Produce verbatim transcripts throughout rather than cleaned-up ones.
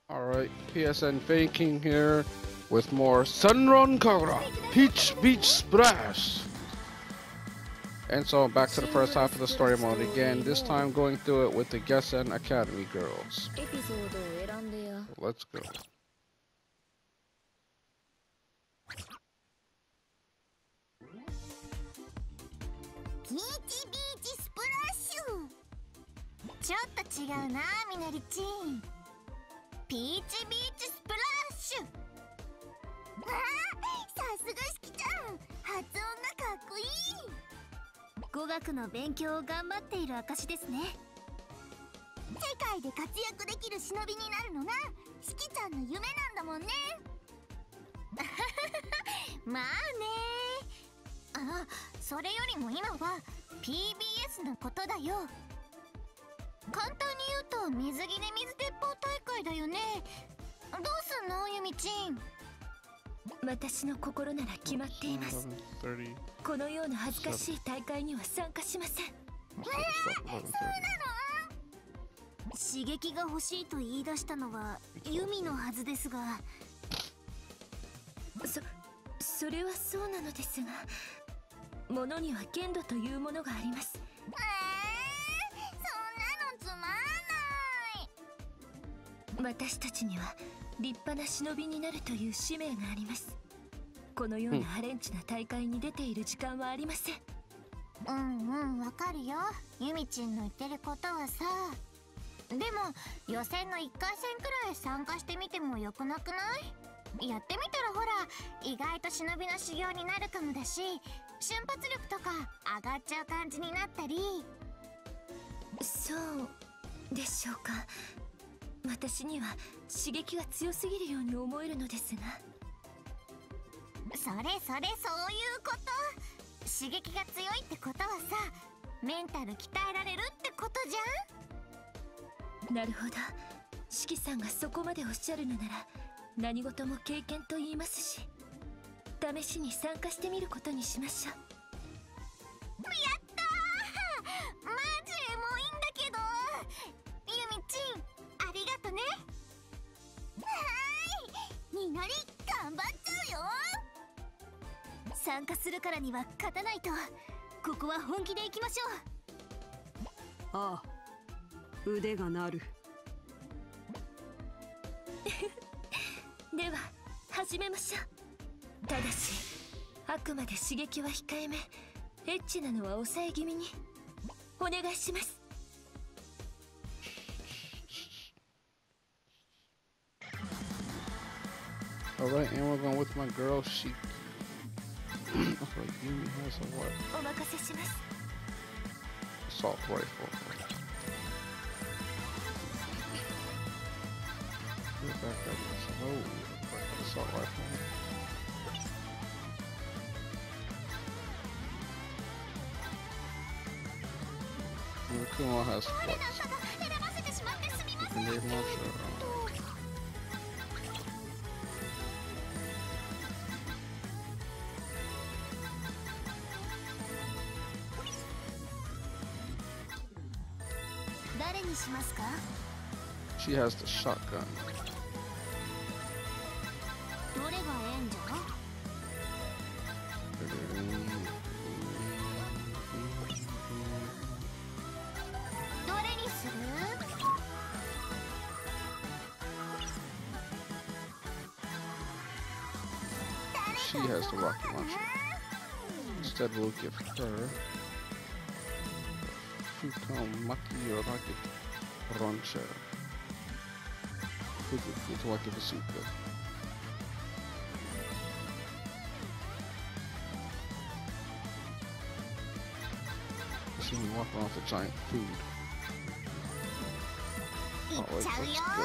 Alright, P S N Faking here with more Sunrun Kagura Peach Beach Splash! And so back to the first half of the story mode again, this time going through it with the Gessen Academy girls. Let's go. Peach Beach Splash! ちょっと違うな、みなりちん。ピーチビーチスプラッシュ。ああ、さすがしきちゃん、発音がかっこいい。語学の勉強を頑張っている証ですね。世界で活躍できる忍びになるのがしきちゃんの夢なんだもんね。まあね。あ、それよりも今は ピービーエス のことだよ。簡単に言うと水着で水鉄砲大会だよね。どうすんの、ゆみちん。 私の心なら決まっています。このような恥ずかしい大会には参加しません。えー、そうなの？ 刺激が欲しいと言い出したのはユミのはずですが。 そ、それはそうなのですが、物には限度というものがあります。 えー私たちには立派な忍びになるという使命があります。このようなハレンチな大会に出ている時間はありません。 うんうん、わかるよ、ゆみちんの言ってることはさ。でも予選のいっかい戦くらい参加してみてもよくなくない？やってみたらほら、意外と忍びの修行になるかもだし、瞬発力とか上がっちゃう感じになったり。 そうでしょうか。私には刺激が強すぎるように思えるのですが。 それそれ、そういうこと。刺激が強いってことはさ、メンタル鍛えられるってことじゃん。なるほど、四季さんがそこまでおっしゃるのなら何事も経験と言いますし、試しに参加してみることにしましょう。 やったー、マジエモいんだけど。ゆみちん、ありがとね。はーい、みのり頑張っちゃうよ。参加するからには勝たないと。ここは本気でいきましょう。ああ、腕が鳴る。 では始めましょう。ただしあくまで刺激は控えめ、エッチなのは抑え気味にお願いします。 Alright, and we're going with my girl, Shiki. That's like Yumi has a what? Assault rifle. Get back at this. Oh, assault rifle. And Kuma has what? Grenade launcher. She has the shotgun. どれがええんじゃ？どれにする？ She has the rocket launcher. Instead, we'll give her Futomaki rocket launcher. Futomaki bazooka. See me walking off a giant food. Alright, let's go.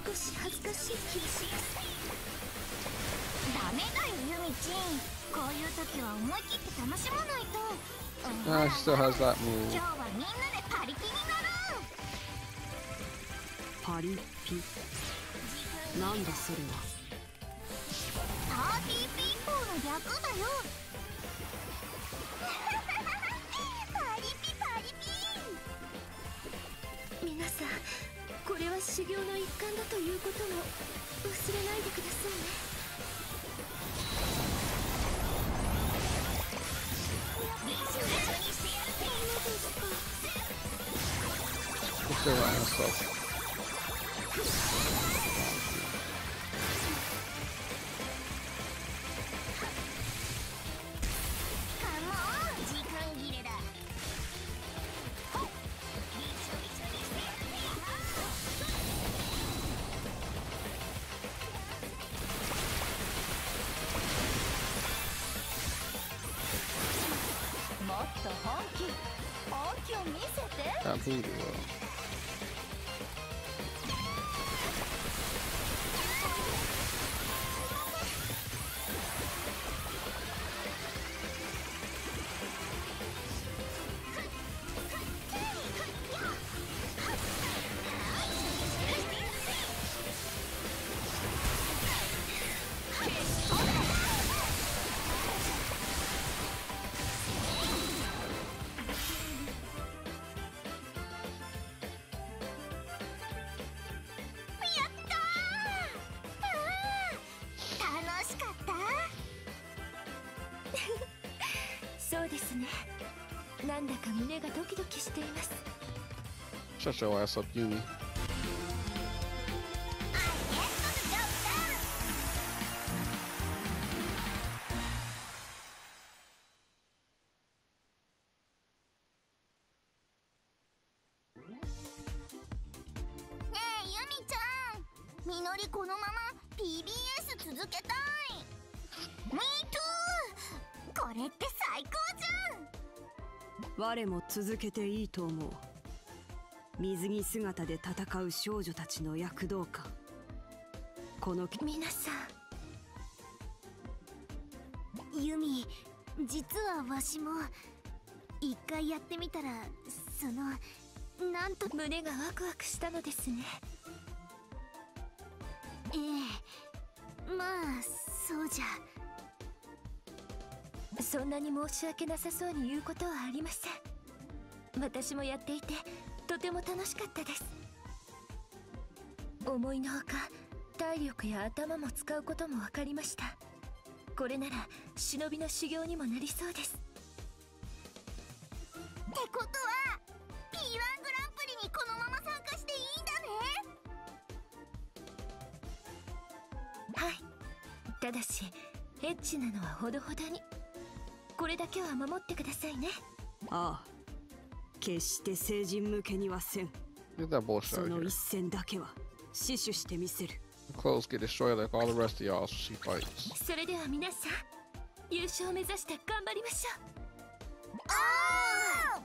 少し恥ずかしい気がします。 ダメだよユミちん、こういう時は思い切って楽しまないと。 Ah, she still has that move. 今日はみんなでパリピになろう。 パリピなんだそれは。 パーティーピーポーの略だよ。パリピパリピ。 皆さん、これは修行の一環だということも忘れないでくださいね。 Let's go around myself. That booty roll. Shut your ass up, Yumi. Hey, Yumi-chan! Minori このまま ピービーエス 続けたい。Me too! これって最高じゃん。 我も続けていいと思う。水着姿で戦う少女たちの躍動感。この皆さん、ユミ、実はわしも一回やってみたら、そのなんと胸がワクワクしたのですね。 ええ、まあそうじゃ。 そんなに申し訳なさそうに言うことはありません。私もやっていてとても楽しかったです。思いのほか体力や頭も使うことも分かりました。これなら忍びの修行にもなりそうです。 ってことは ピーワン グランプリにこのまま参加していいんだね。 はい、ただしエッチなのはほどほどに。これだけは守ってくださいね。 ああ、決して成人向けにはせん。 Get that bullshit そ out の of 一 here. 戦だけは死守してみせる。 Clothes get destroyed like all the rest of y'all, so she fights. それでは皆さん、優勝を目指して頑張りましょう。 あ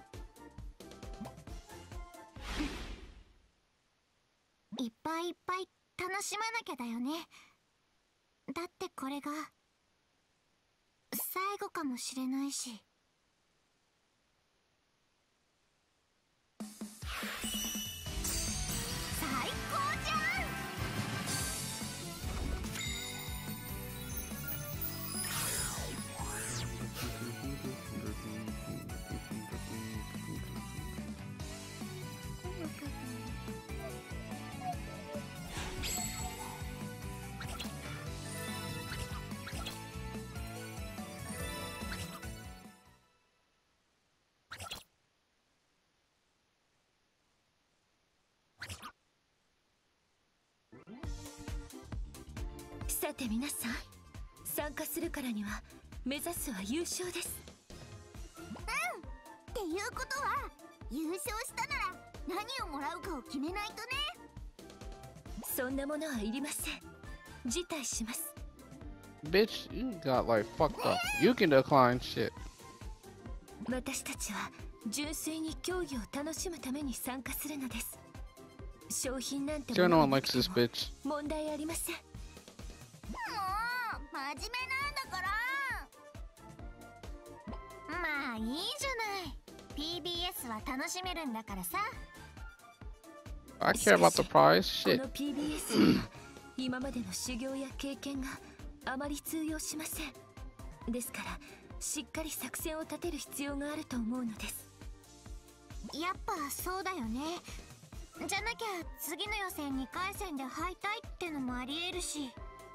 ーいっぱいいっぱい楽しまなきゃだよね。だってこれが最後かもしれないし。最高じゃん。 さて皆さん、参加するからには目指すは優勝です。 うん。っていうことは優勝したなら何をもらうかを決めないとね。 そんなものはいりません。辞退します。 Bitch, you got like fucked up. You can decline shit. 私たちは純粋に競技を楽しむために参加するのです。 商品なんて See, も no の one に likes this bitch. 問題ありません。 もう真面目なんだから。まあいいじゃない。 ピービーエス は楽しめるんだからさ。 I care about the prize. こ Shit. の ピービーエス には今までの修行や経験があまり通用しません。ですからしっかり作戦を立てる必要があると思うのです。 やっぱそうだよね。じゃなきゃ次の予選にかい戦で敗退ってのもありえるし。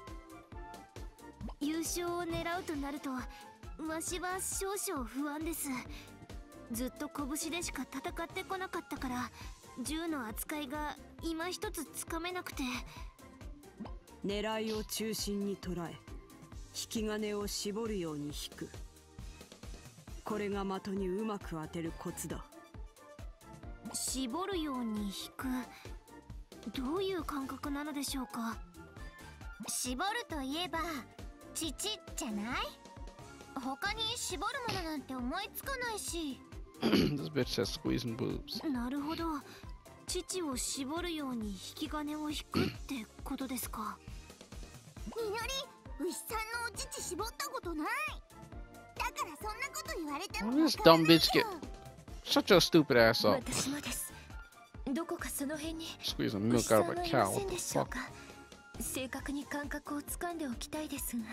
優勝を狙うとなるとわしは少々不安です。ずっと拳でしか戦ってこなかったから銃の扱いが今一つつかめなくて。 狙いを中心に捉え引き金を絞るように引く。これが的にうまく当てるコツだ。 絞るように引く、どういう感覚なのでしょうか。絞るといえば乳じゃない？他に絞るものなんて思いつかないし。 This bitch says squeezing boobs. なるほど、乳を絞るように引き金を引くってことですか。みのり、牛さんのお乳絞ったことない。だからそんなこと言われても This dumb bitch get. Shut your stupid ass up. 私もです。どこかその辺に Squeezing 牛 milk さ out ん of は a い cow. ませ What ん the でしょう fuck? か。正確に感覚をつかんでおきたいですが。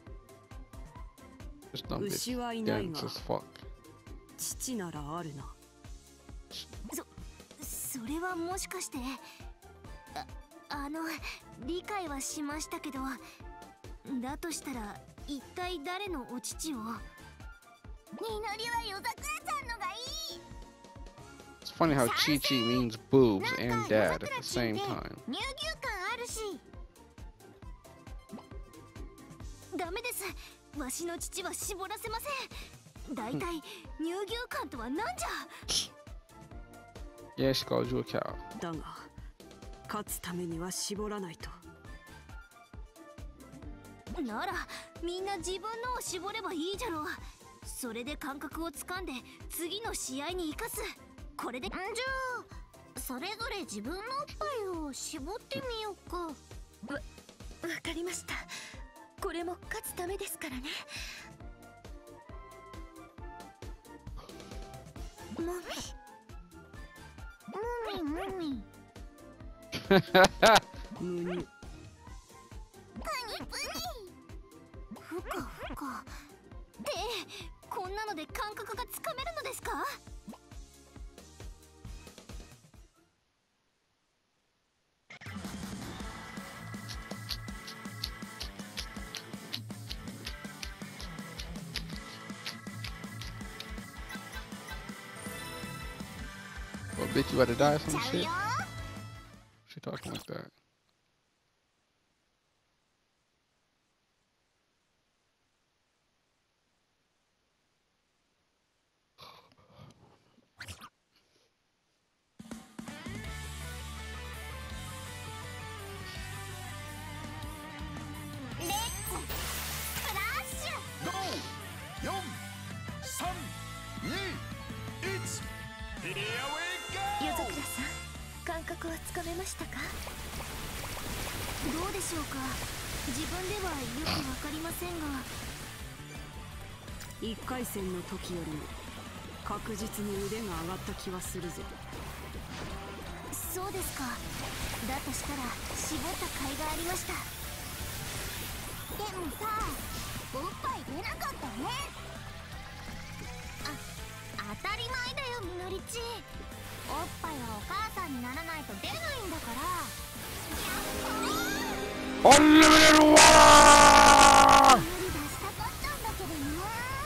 This dumb bitch 牛はいない dense が as fuck. 父ならあるな。 そ、それはもしかして、あ、あの、理解はしましたけど、だとしたら一体誰のお乳を。みのりは夜桜さんのがいい。 It's funny how Chi Chi means boobs and dad at the same time. 乳牛感あるし。ダメです。わしの父は絞らせません。だいたい乳牛感とはなんじゃ。 Yeah, she called you a cow. だが勝つためには絞らないと。 ならみんな自分のを絞ればいいじゃろう。それで感覚をつかんで次の試合に生かす。これでんじゃあそれぞれ自分のおっぱいを絞ってみようか。わ、 わかりました。これも勝つためですからね。 もみもみもみむにプニプニふかふかで、こんなので感覚がつかめるのですか。 Well, bitch, you about to die or some ちゃう shit? よ。 She talking like that. Let's splash! ご、よん、さん、に、いち Here we 夜 go! 桜さん、感覚はつかめましたか。 どうでしょうか。自分ではよくわかりませんが。 いっかい戦の時よりも確実に腕が上がった気はするぞ。 そうですか。だとしたら絞った甲斐がありました。でもさ、おっぱい出なかったね。あ、当たり前だよみのりち。おっぱいはお母さんにならないと出ないんだから。 Unlimited water! 無理出したかったんだけどね。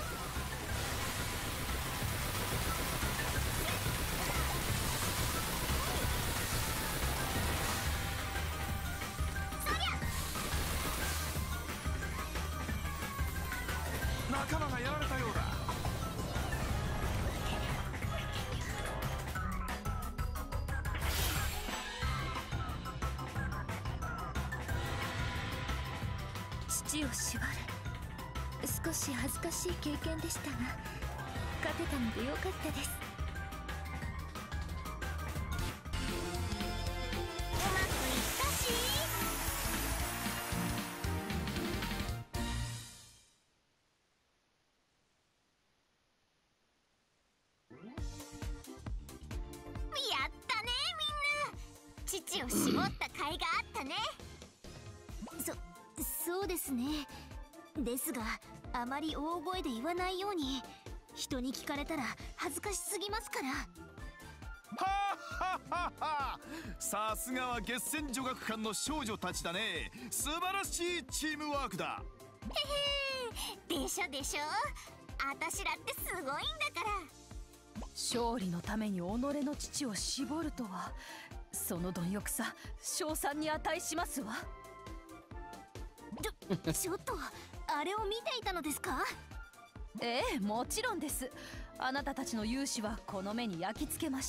仲間がやられたようだ。 父を縛る。少し恥ずかしい経験でしたが、勝てたのでよかったです。 を絞った甲斐があったね。そそうですね。ですがあまり大声で言わないように。人に聞かれたら恥ずかしすぎますから。 はははは、さすがは月戦女学館の少女たちだね。素晴らしいチームワークだ。 へへでしょでしょ。あたしらってすごいんだから。 勝利のために己の父を絞るとは、その貪欲さ称賛に値しますわ。 ちょちょっとあれを見ていたのですか？ ええ、もちろんです。あなたたちの勇姿はこの目に焼き付けました。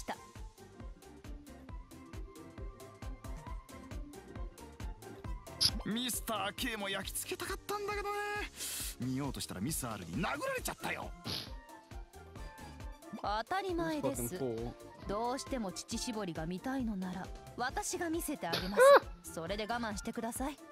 ミスター K も焼き付けたかったんだけどね。見ようとしたらミス R に殴られちゃったよ。 当たり前です。 Fucking fool. どうしても乳搾りが見たいのなら私が見せてあげます。それで我慢してください。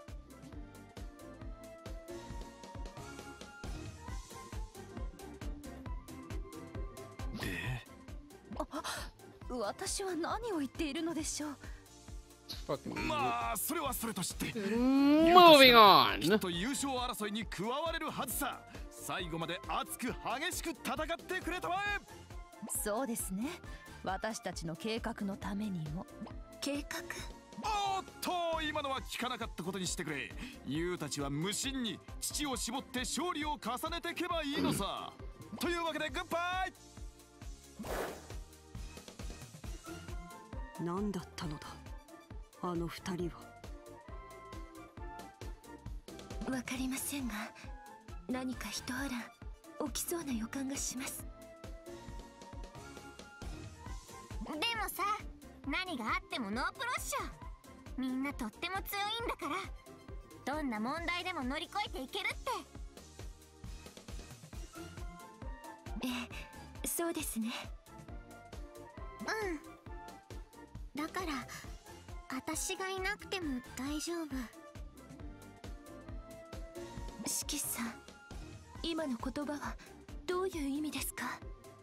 私は何を言っているのでしょう。 Fucking まあそれはそれとして、 Moving on. きっと優勝争いに加われるはずさ。最後まで熱く激しく戦ってくれたまえ。 そうですね。私たちの計画のためにも。 計画？ おっと、今のは聞かなかったことにしてくれ。ユウたちは無心に父を絞って勝利を重ねていけばいいのさ。というわけでグッバイ。 何だったのだあの二人は。 わかりませんが、何か一波乱起きそうな予感がします。 でもさ、何があってもノープロっしょ。みんなとっても強いんだから、どんな問題でも乗り越えていけるって。 ええ、そうですね。 うん。だから私がいなくても大丈夫。 四季さん、今の言葉はどういう意味ですか？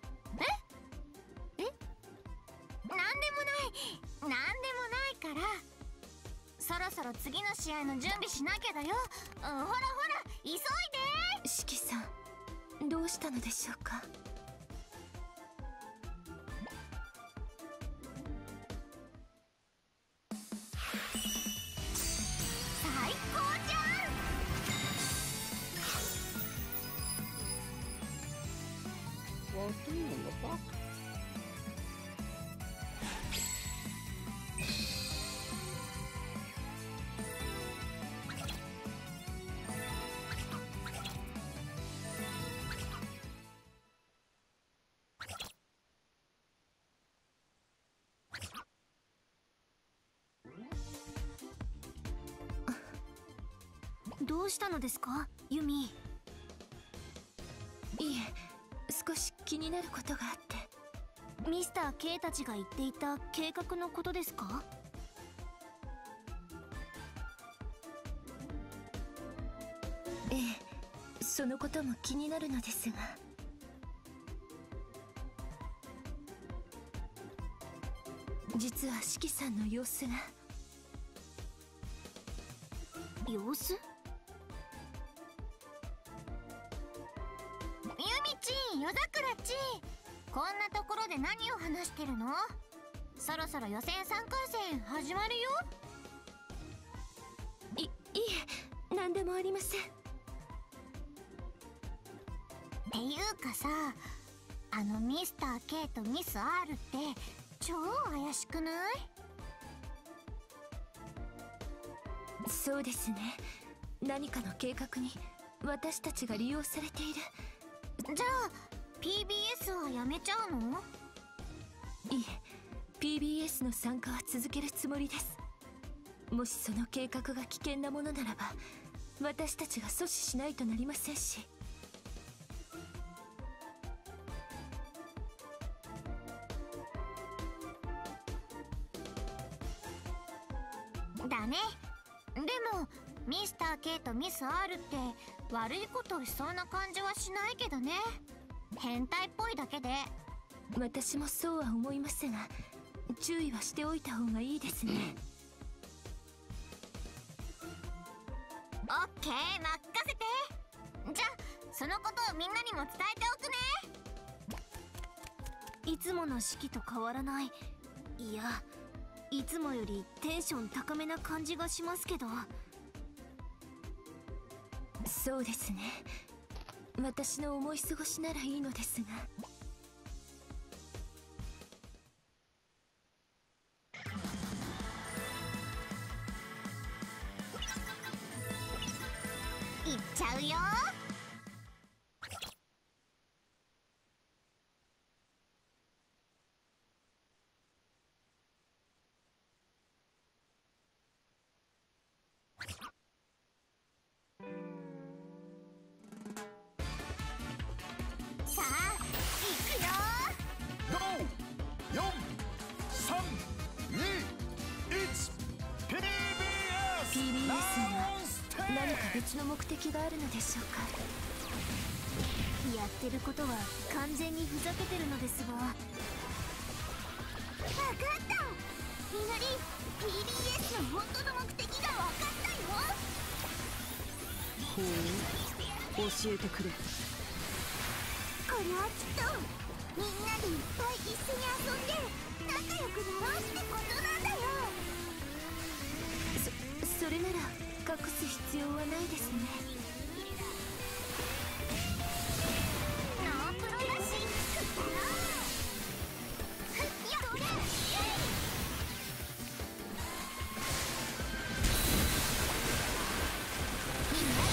ええなんでもないなんでもないから。そろそろ次の試合の準備しなきゃだよ。うん、ほらほら急いで。 四季さん、どうしたのでしょうか？ 最高じゃん。 What the fuck? どうしたのですか、ユミ？ いえ、少し気になることがあって。 ミスター K たちが言っていた計画のことですか？ ええ、そのことも気になるのですが。実は四季さんの様子が。 様子？ユミちん、夜桜ちん、こんなところで何を話してるの？そろそろ予選さんかい戦始まるよ。 い、いえ、何でもありません。 っていうかさ、あのミスター K とミス R って超怪しくない？ そうですね。何かの計画に私たちが利用されている。 じゃあ ピービーエス はやめちゃうの？ いえ、 ピービーエス の参加は続けるつもりです。もしその計画が危険なものならば、私たちが阻止しないとなりませんし。 だね。でもミスター K とミス R って悪いことをしそうな感じはしないけどね。変態っぽいだけで。 私もそうは思いますが、注意はしておいた方がいいですね。 オッケー、任せて。じゃあそのことをみんなにも伝えておくね。 いつもの式と変わらない。いや、いつもよりテンション高めな感じがしますけど。そうですね、私の思い過ごしならいいのですが。 いっちゃうよ。さあ行くよ。 ご、よん、さん、に、いち、ピービーエスピービーエス には何か何別の目的があるのでしょうか。やってることは完全にふざけてるのですが。 わかった。みのり、 ピービーエス の本当の目的がわかったよ。 ほう、教えてくれ。 これはきっとみんなでいっぱい一緒に遊んで仲良くなろうってことなんだよ。 そそれなら隠す必要はないですね。 ノープロだし、ふっやっそれみんなで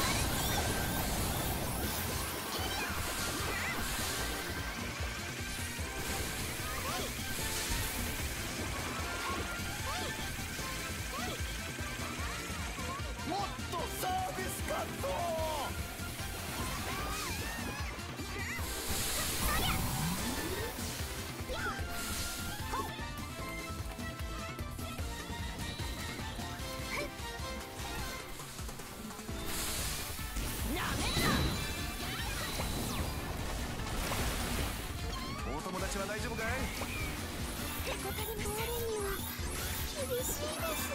もっとサービスカット。お友達は大丈夫かい？ 手こたりの俺には厳しいです。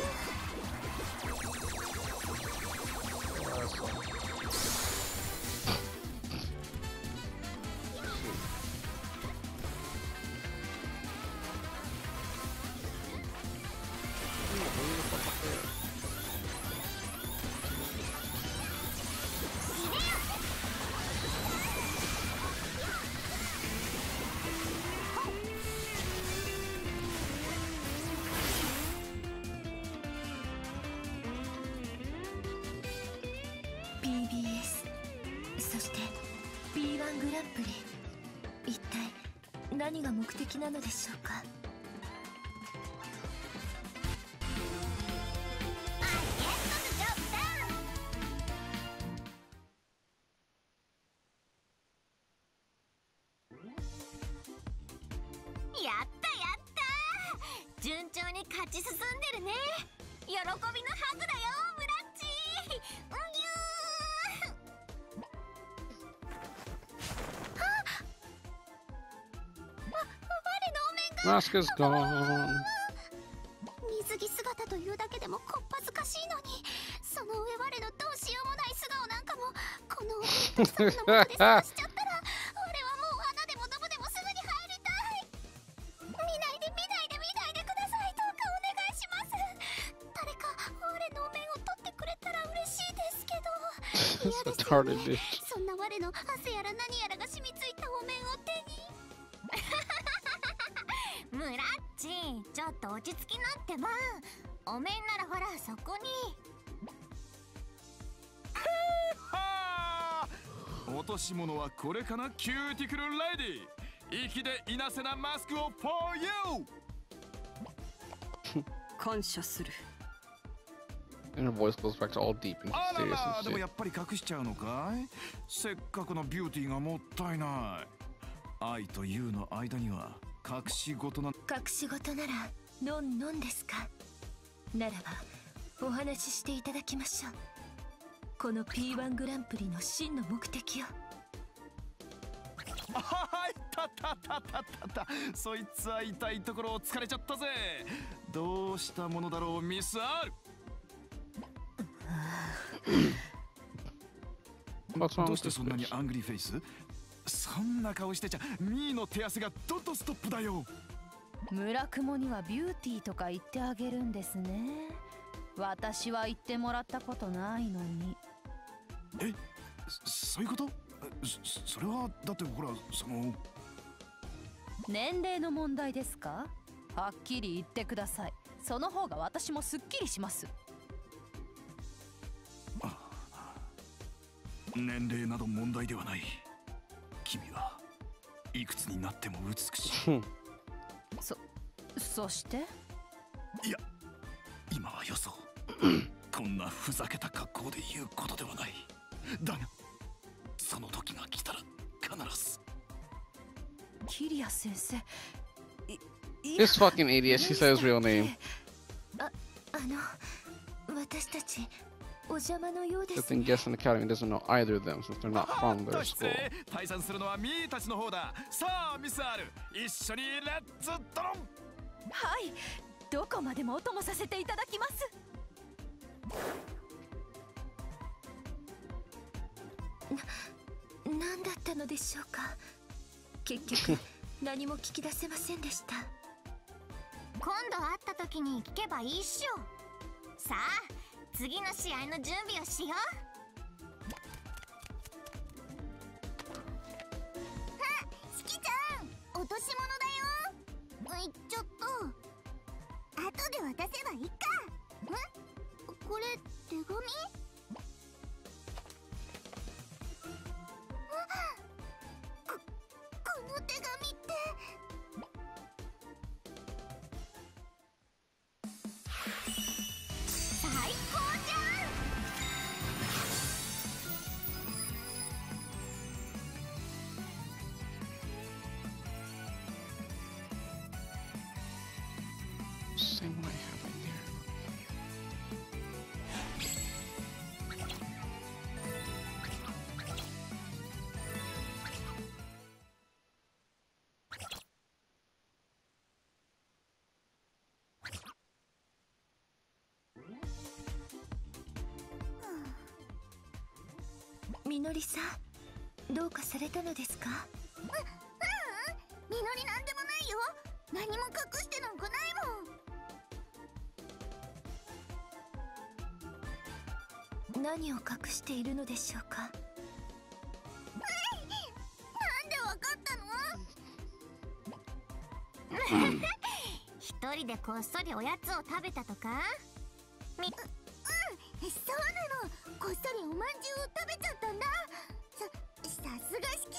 ピービーエス、 そして ビーワン グランプリ、一体何が目的なのでしょうか。 やったやったー、順調に勝ち進んでるね。喜びのハグだよ、ムラッチ。うんゆー。はっ、わ、我のお面が Mask is gone. 水着姿というだけでもこっぱずかしいのに、その上我のどうしようもない素顔なんかもこのお面たくさんのもので探しちゃったら、俺はもう穴でもドブでもすぐに入りたい。見ないで見ないで見ないでください。どうかお願いします。誰か我のお面を取ってくれたら嬉しいですけど。嫌ですよ Retarded ね。 bitch. そんな我の汗やら何やらが染みついたお面を手に。ムラッチ、ちょっと落ち着きなってば。お面ならほらそこに。 はあ、落とし物はこれかな。キューティクルレディ、粋でいなせなマスクを for you。 感謝する。 And her voice goes back to all deep and あら serious ら、 and でも shit. やっぱり隠しちゃうのかい。せっかくのビューティーがもったいない。愛と優の間には隠し事な。 隠し事ならのんのんですか。ならばお話ししていただきましょう。この ピーワン グランプリの真の目的を。 はいたたたたたた、そいつは痛いところを突かれちゃったぜ。どうしたものだろうミスアール。 What's wrong どう with して this そんなに bitch? アングリーフェイス？そんな顔してちゃミーの手汗がどんどんストップだよ。 村雲にはビューティーとか言ってあげるんですね。私は言ってもらったことないのに。 え、そそういうこと？そそれはだってほらその年齢の問題ですか？はっきり言ってください。その方が私もすっきりします。 年齢など問題ではない。君はいくつになっても美しい。 そ、そしていや、今はよそう。こんなふざけた格好で言うことではない。だがその時が来たら必ず。 キリア先生。い This fucking idiot, she said his real name. あ、あの、私たちお邪魔のようで Good す thing ね。 Guest in the Academy doesn't know either of them since they're not from と their 失 school. 礼。退散するのはミーたちの方だ。さあミス R、 一緒にレッツドロン。 はい、どこまでもお供させていただきます。 な、なんだったのでしょうか。結局何も聞き出せませんでした。 今度会った時に聞けばいいっしょ。さあ次の試合の準備をしよう。あ、しきちゃん落とし物だよ。いっちょっと後で渡せばいいか。んこれ手紙？こ、この手紙って最高じゃん。 Same what I have right there. みのりさん、どうかされたのですか？ う、ううん、みのりなんでもないよ。何も隠してなんかないもん。 何を隠しているのでしょうか？ なんでわかったの？一人でこっそりおやつを食べたとか？み、う、うん、そうなの。こっそりおまんじゅうを食べちゃったんだ。さ、さすがしきち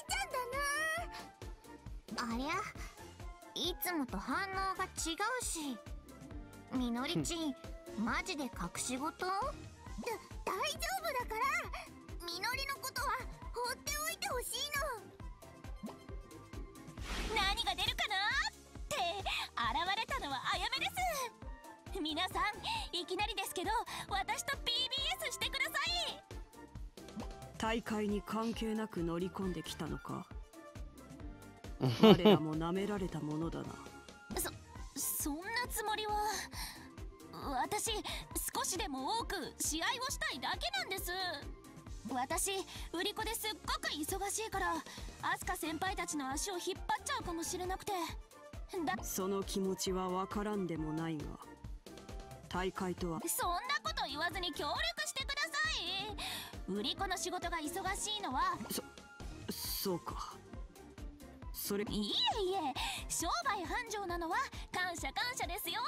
ゃんだな。ありゃ、いつもと反応が違うし。みのりちん、マジで隠し事？だ、大丈夫だから。みのりのことは放っておいてほしいの。 何が出るかなって現れたのはあやめです。皆さんいきなりですけど私と ピービーエス してください。 大会に関係なく乗り込んできたのか。我らも舐められたものだな。 そ、そんなつもりは。私少しでも多く試合をしたいだけなんです。私売り子ですっごく忙しいからアスカ先輩たちの足を引っ張っちゃうかもしれなくて。だ、 その気持ちはわからんでもないが、大会とは。 そんなこと言わずに協力してください。売り子の仕事が忙しいのは。 そ、そうか。それ。 いえいえ、商売繁盛なのは感謝感謝ですよ。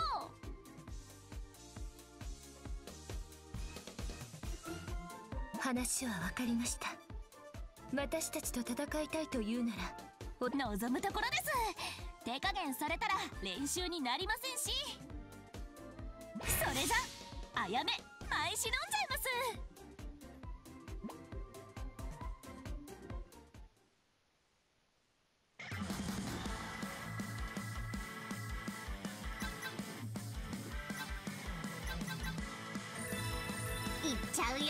話は分かりました。私たちと戦いたいというなら望むところです。手加減されたら練習になりませんし。それじゃあやめ舞い忍んじゃいます。 いっちゃうよ。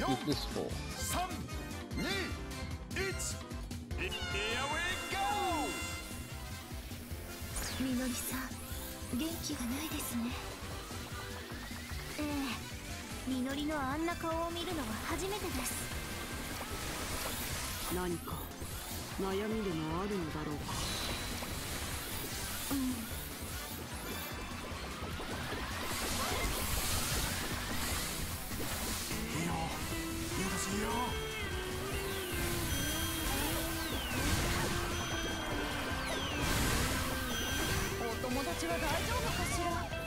Get this full. さん、に、いち Here we go! みのりさん、元気がないですね。ええ、みのりのあんな顔を見るのは初めてです。 何か悩みでもあるのだろうか。 うん。 いいよ、私いいよ。 お友達は大丈夫かしら。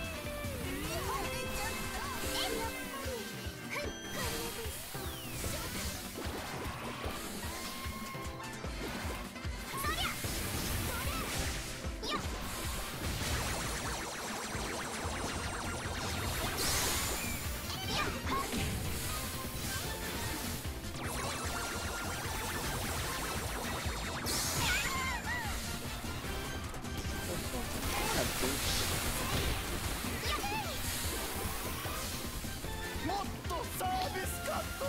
もっとサービスカット。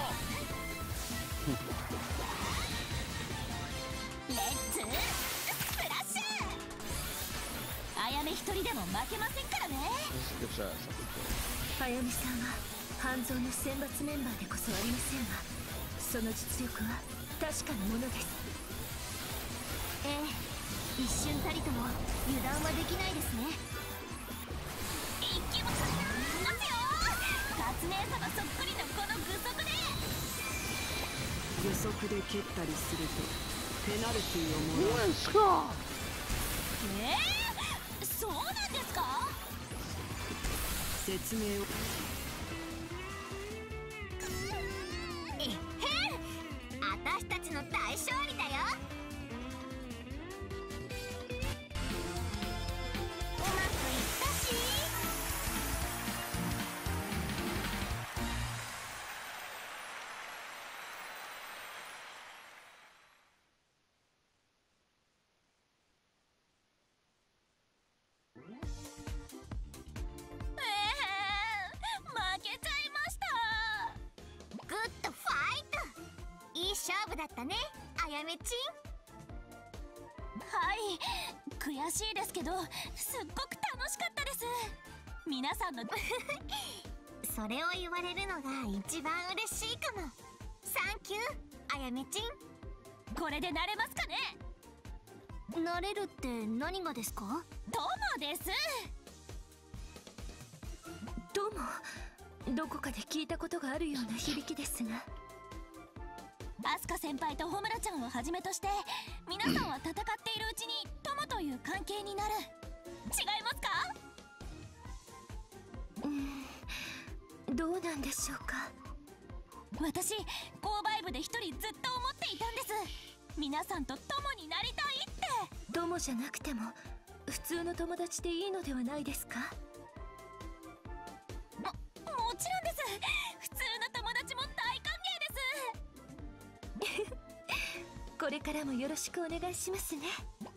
レッツスプラッシュ。あやめ一人でも負けませんからね。あやめさんは半蔵の選抜メンバーでこそありませんが、その実力は確かなものです。ええ、一瞬たりとも油断はできないですね。いきますよ。カツ姉様そっくりのこの具足で。 具足で蹴ったりするとペナルティーをもらう。 Let's go! えー、そうなんですか？ 説明を。 えへん、私たちの大勝利だよ。うまくいったし。勝負だったね、あやめちん。 はい、悔しいですけどすっごく楽しかったです。皆さんのそれを言われるのが一番嬉しいかも。サンキュー、あやめちん。 これでなれますかね？ なれるって何がですか？ 友です。友、どこかで聞いたことがあるような響きですが。アスカ先輩とホムラちゃんをはじめとして皆さんは戦っているうちに友という関係になる。違いますか？うーん、どうなんでしょうか。私、購買部で一人ずっと思っていたんです。皆さんと友になりたいって。友じゃなくても普通の友達でいいのではないですか？も、もちろんです。普通の友達も大歓迎です。これからもよろしくお願いしますね。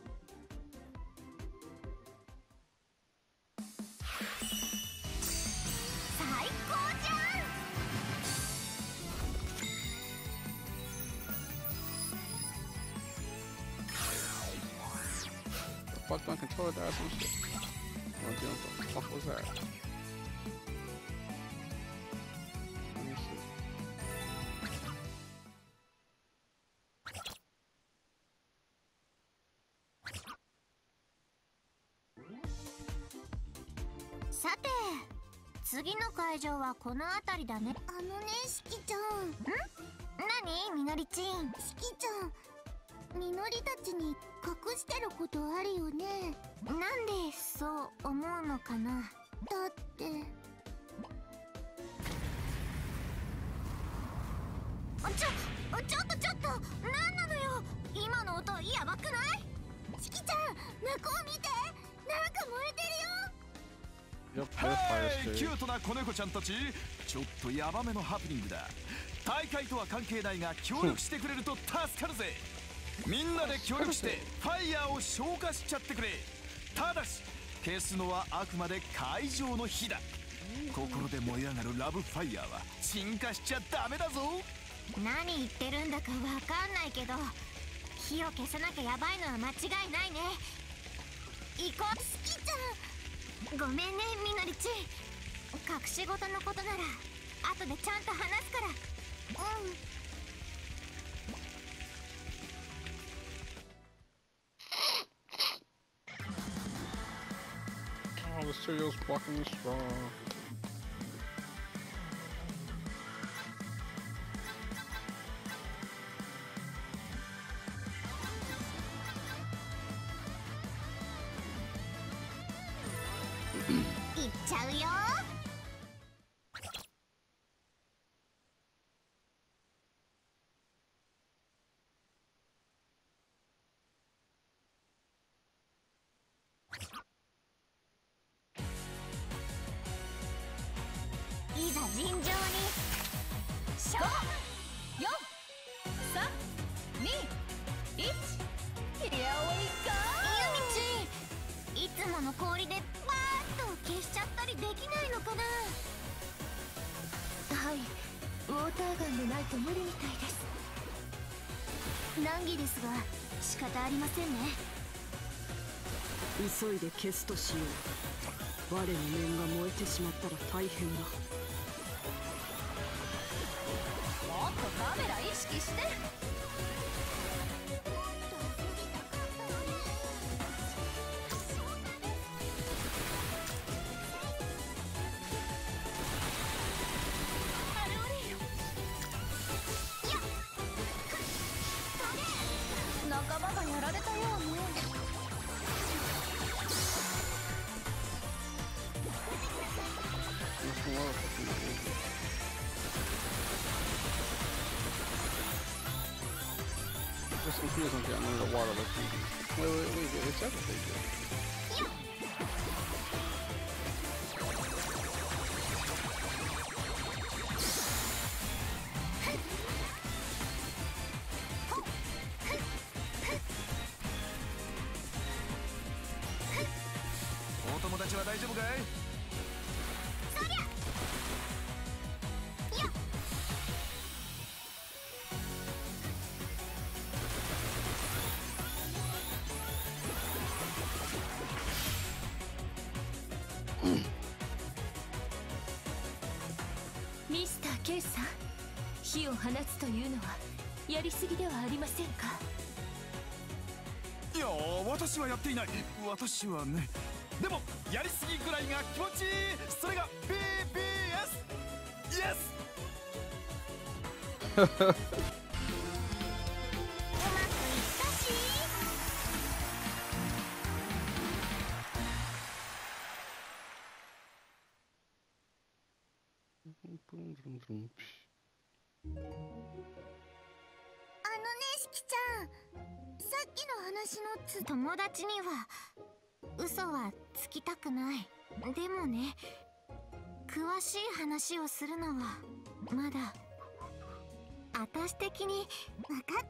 最高じゃん。 The fuck my controller died some shit. What the fuck was that? Let me see. さて、次の会場はこの辺りだね。あのね、しきちゃん。ん？何？みのりちん。しきちゃん、みのりたちに隠してることあるよね。なんでそう思うのかな。だってちょ、ちょっとちょっと、なんなのよ今の音。やばくない？しきちゃん、向こう見て、なんか燃えてるよ。 Yep, は there's い、 fire キュ stage. ートな子猫ちゃんたち、ちょっとヤバめのハプニングだ。大会とは関係ないが協力してくれると助かるぜ。みんなで協力してファイヤーを消化しちゃってくれ。ただし消すのはあくまで会場の火だ。 心で燃え上がるラブファイヤーは鎮火しちゃダメだぞ。 何言ってるんだかわかんないけど、火を消さなきゃやばいのは間違いないね。行こう。好きちゃん、ごめんねみのりち。隠し事のことなら後でちゃんと話すから。うん。 Oh, the cereal's blocking the straw. いっちゃうよ。いざ尋常に。しょよんさんにいち Here we go。 ゆみち、いつもの氷でバーッと消しちゃったりできないのかな。 はい、ウォーターガンでないと無理みたいです。 難儀ですが仕方ありませんね。 急いで消すとしよう。我の面が燃えてしまったら大変だ。 もっとカメラ意識して。仲間がやられたようね。 Just confusing getting under the water like you. Wait, wait, wait, it's everything. ミスター K さん、火を放つというのはやりすぎではありませんか。 いや私はやっていない。私はね。でもやりすぎぐらいが気持ちいい。それが ビービーエス イエス。 うまくいったし。あのね、しきちゃん、さっきの話のつ友達には嘘はつきたくない。でもね、詳しい話をするのはまだ。私的に分かった。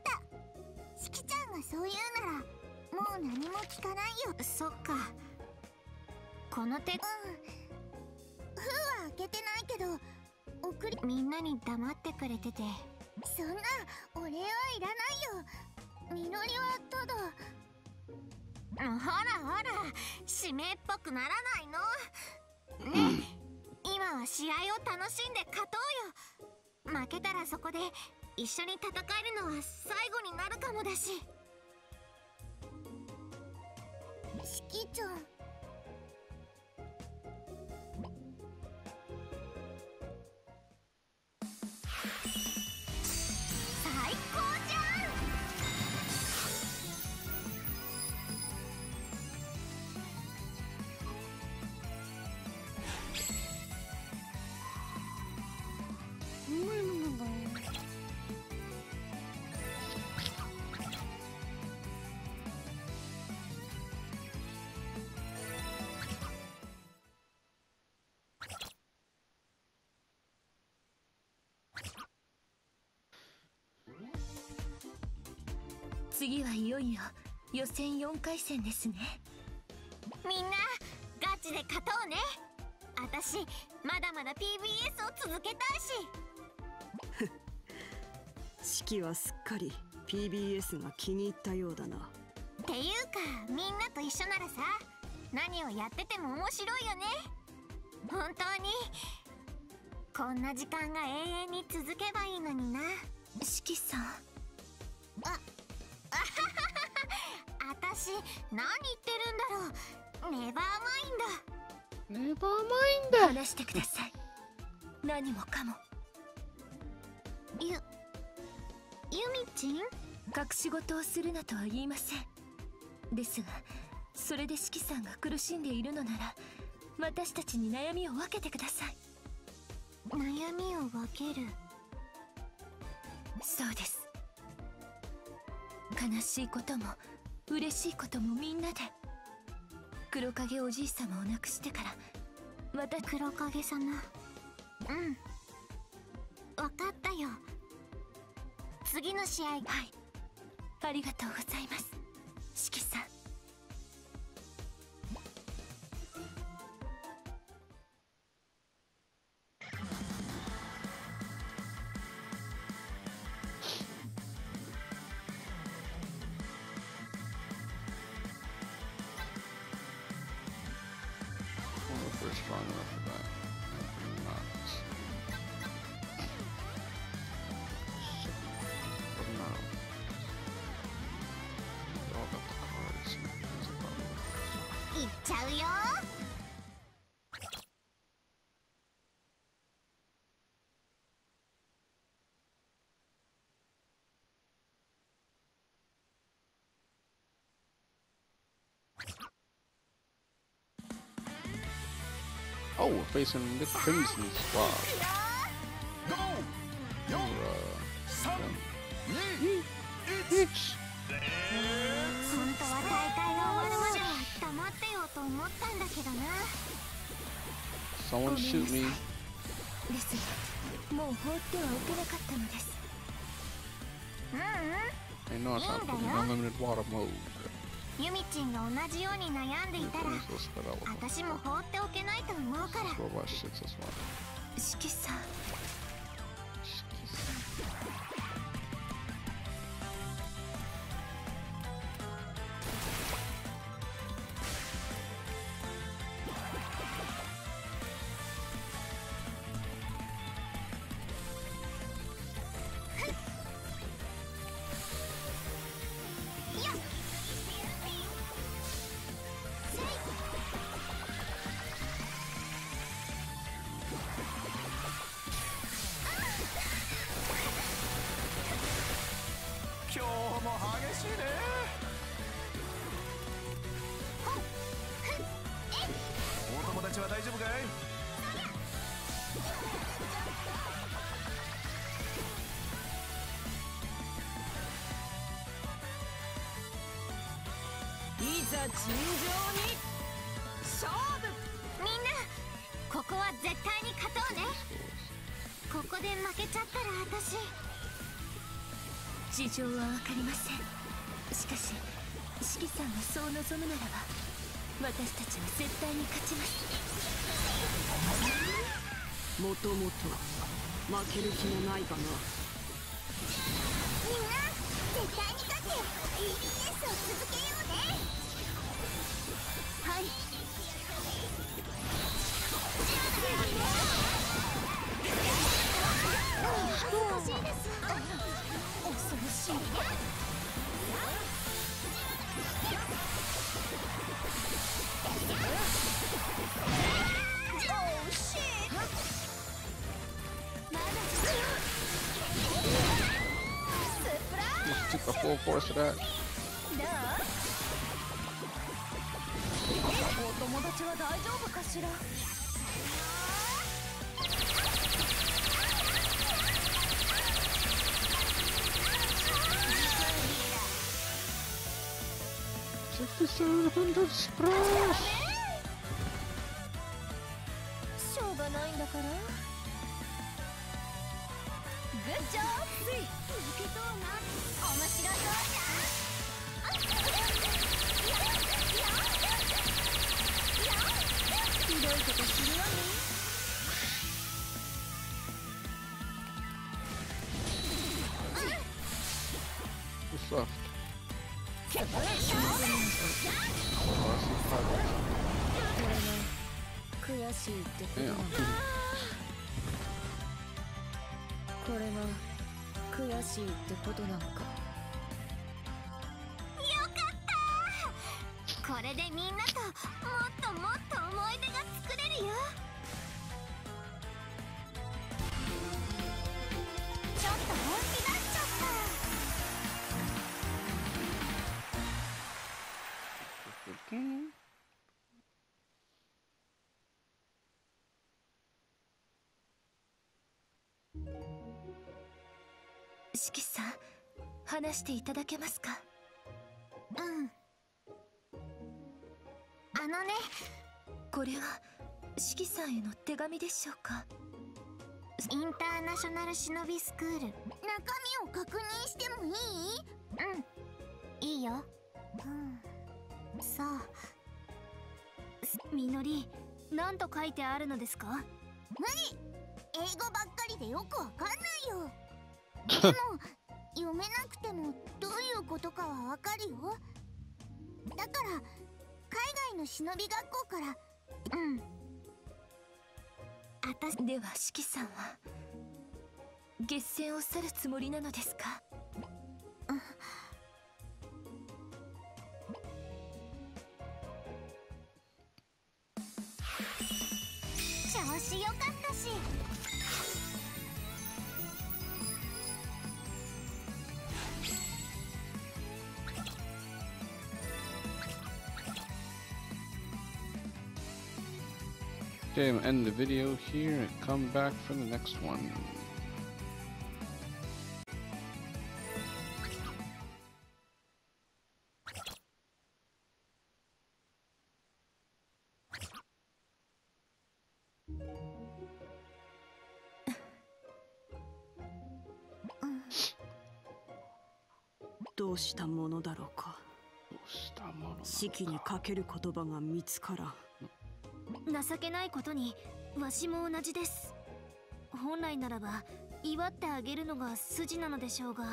しきちゃんがそう言うならもう何も聞かないよ。そっか。この手、うん、封は開けてないけど送り、みんなに黙ってくれてて。そんなお礼はいらないよ。みのりはただ。ほらほら、使命っぽくならないのね。今は試合を楽しんで勝とうよ。負けたらそこで一緒に戦えるのは最後になるかもだし。しきちゃん、最高じゃん。 次はいよいよ予選よんかい戦ですね。 みんなガチで勝とうね。 私まだまだ ピービーエス を続けたいし。 四季はすっかり ピービーエス が気に入ったようだな。 っていうかみんなと一緒ならさ、何をやってても面白いよね。本当にこんな時間が永遠に続けばいいのにな。 四季さん、 あ、あははは私何言ってるんだろう。ネバーマインド。 ネバーマインド。 話してください。何もかも。 ゆゆみちん、 隠し事をするなとは言いません。ですがそれで四季さんが苦しんでいるのなら、私たちに悩みを分けてください。 悩みを分ける。 そうです。悲しいことも嬉しいこともみんなで。黒影おじい様を亡くしてから、また黒影様、うん、分かったよ。次の試合。はい、 ありがとうございます、四季さん。 We're strong enough for that. We're not. But now, we all got the cards. That's a problem. いっちゃうよ。 Oh, we're facing the Crimson Squad. Go! Or, uh, them. Each. 本当は大会が終わるまでは黙ってようと思ったんだけどな。 Someone shoot me. ですがもう放ってはおけなかったのです。 ううん I know it's not putting unlimited water mode. ユミチンが同じように悩んでいたら、 So spit out with them. 私も放っておけないと思うから。 Robot shits as well. 四季さん、 今日も激しいね。お友達は大丈夫かい？ いざ尋常に勝負。 みんなここは絶対に勝とうね。ここで負けちゃったら私。 事情は分かりません。しかし四季さんがそう望むならば、私たちは絶対に勝ちます。 もともと負ける気もないかな。 みんな絶対に勝って ピービーエス を続けようね。はい。欲しいです。恐ろしい。 Just took the full force of that. お友達は大丈夫かしら。 fifty-seven hundred splash! しょうがないんだから。グッジョブ。 負けそうな。面白そうじゃん。 ひどいことするわね。 しいってことな Yeah. のこれが悔しいってことなのか。 よかったー。これでみんなともっともっと思い出が作れるよ。ちょっと本気出しちゃった。 Okay. 四季さん、話していただけますか。 うん。あのね、 これは四季さんへの手紙でしょうか。 インターナショナル忍びスクール、中身を確認してもいい？うん、いいよ。うん、そう。 みのり、何と書いてあるのですか。 無理。英語ばっかりでよくわかんないよ。でも読めなくてもどういうことかはわかるよ。だから海外の忍び学校から、うん。あたしでは四季さんは月戦を去るつもりなのですか。 調子よかったし。 Okay, I'm gonna end the video here and come back for the next one. Mm. どうしたものだろうか。四季にかける言葉が見つからん。 情けないことにわしも同じです。本来ならば祝ってあげるのが筋なのでしょうが。 うん、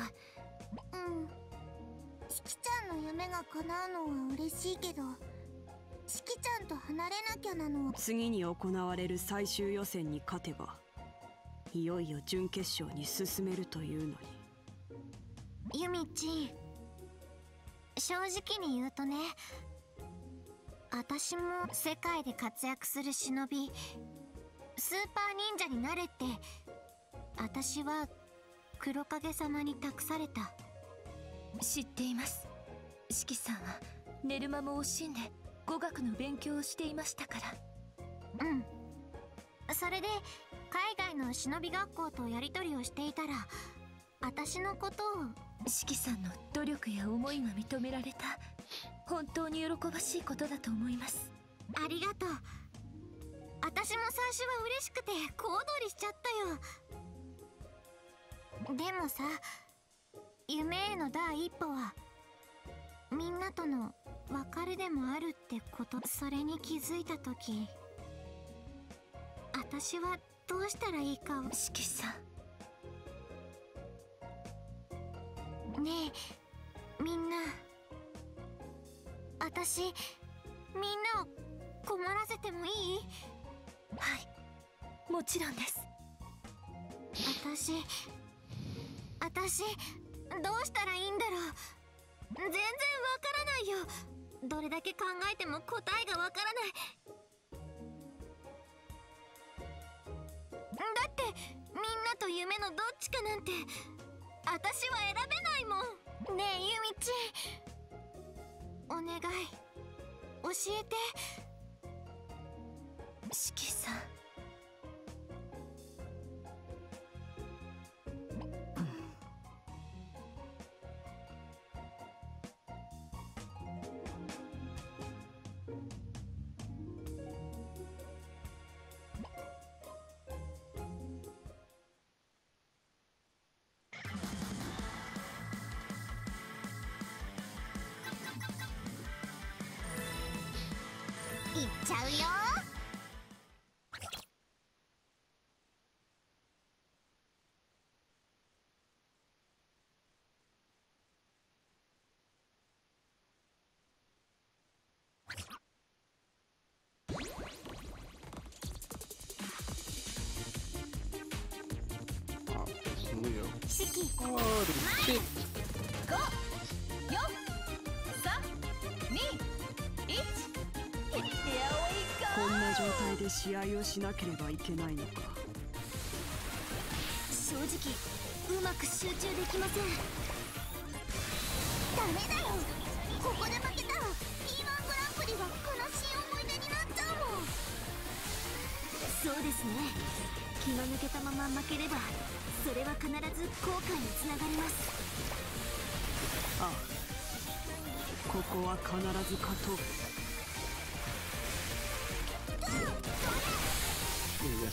四季ちゃんの夢が叶うのは嬉しいけど、四季ちゃんと離れなきゃなの。 次に行われる最終予選に勝てばいよいよ準決勝に進めるというのに。 ユミちん、正直に言うとね、私も世界で活躍する忍び、スーパー忍者になれって私は黒影様に託された。 知っています。四季さんは寝る間も惜しんで語学の勉強をしていましたから。 うん。それで海外の忍び学校とやり取りをしていたら、私のことを。 四季さんの努力や思いが認められた本当に喜ばしいことだと思います。 ありがとう。私も最初は嬉しくて小躍りしちゃったよ。でもさ、夢への第一歩はみんなとの別れでもあるってこと。それに気づいた時、私はどうしたらいいかを。 四季さんねえ、みんな、私みんなを困らせてもいい？ はい、もちろんです。 私私どうしたらいいんだろう。全然わからないよ。どれだけ考えても答えがわからない。だってみんなと夢のどっちかなんて私は選べないもん。ねえユミちん、お願い教えて。 四季さん、 いっちゃうよ。 直 Holy shit. ご、よん、さん、に、いち。 Here we こ go。 んな状態で試合をしなければいけないのか。 正直うまく集中できません。ダメだよ、ここで負けたら ピーワン グランプリが悲しい思い出になっちゃうもん。そうですね、気の抜けたまま負ければそれは必ず後悔につながります。 ああ、ここは必ず勝とう。 Yes.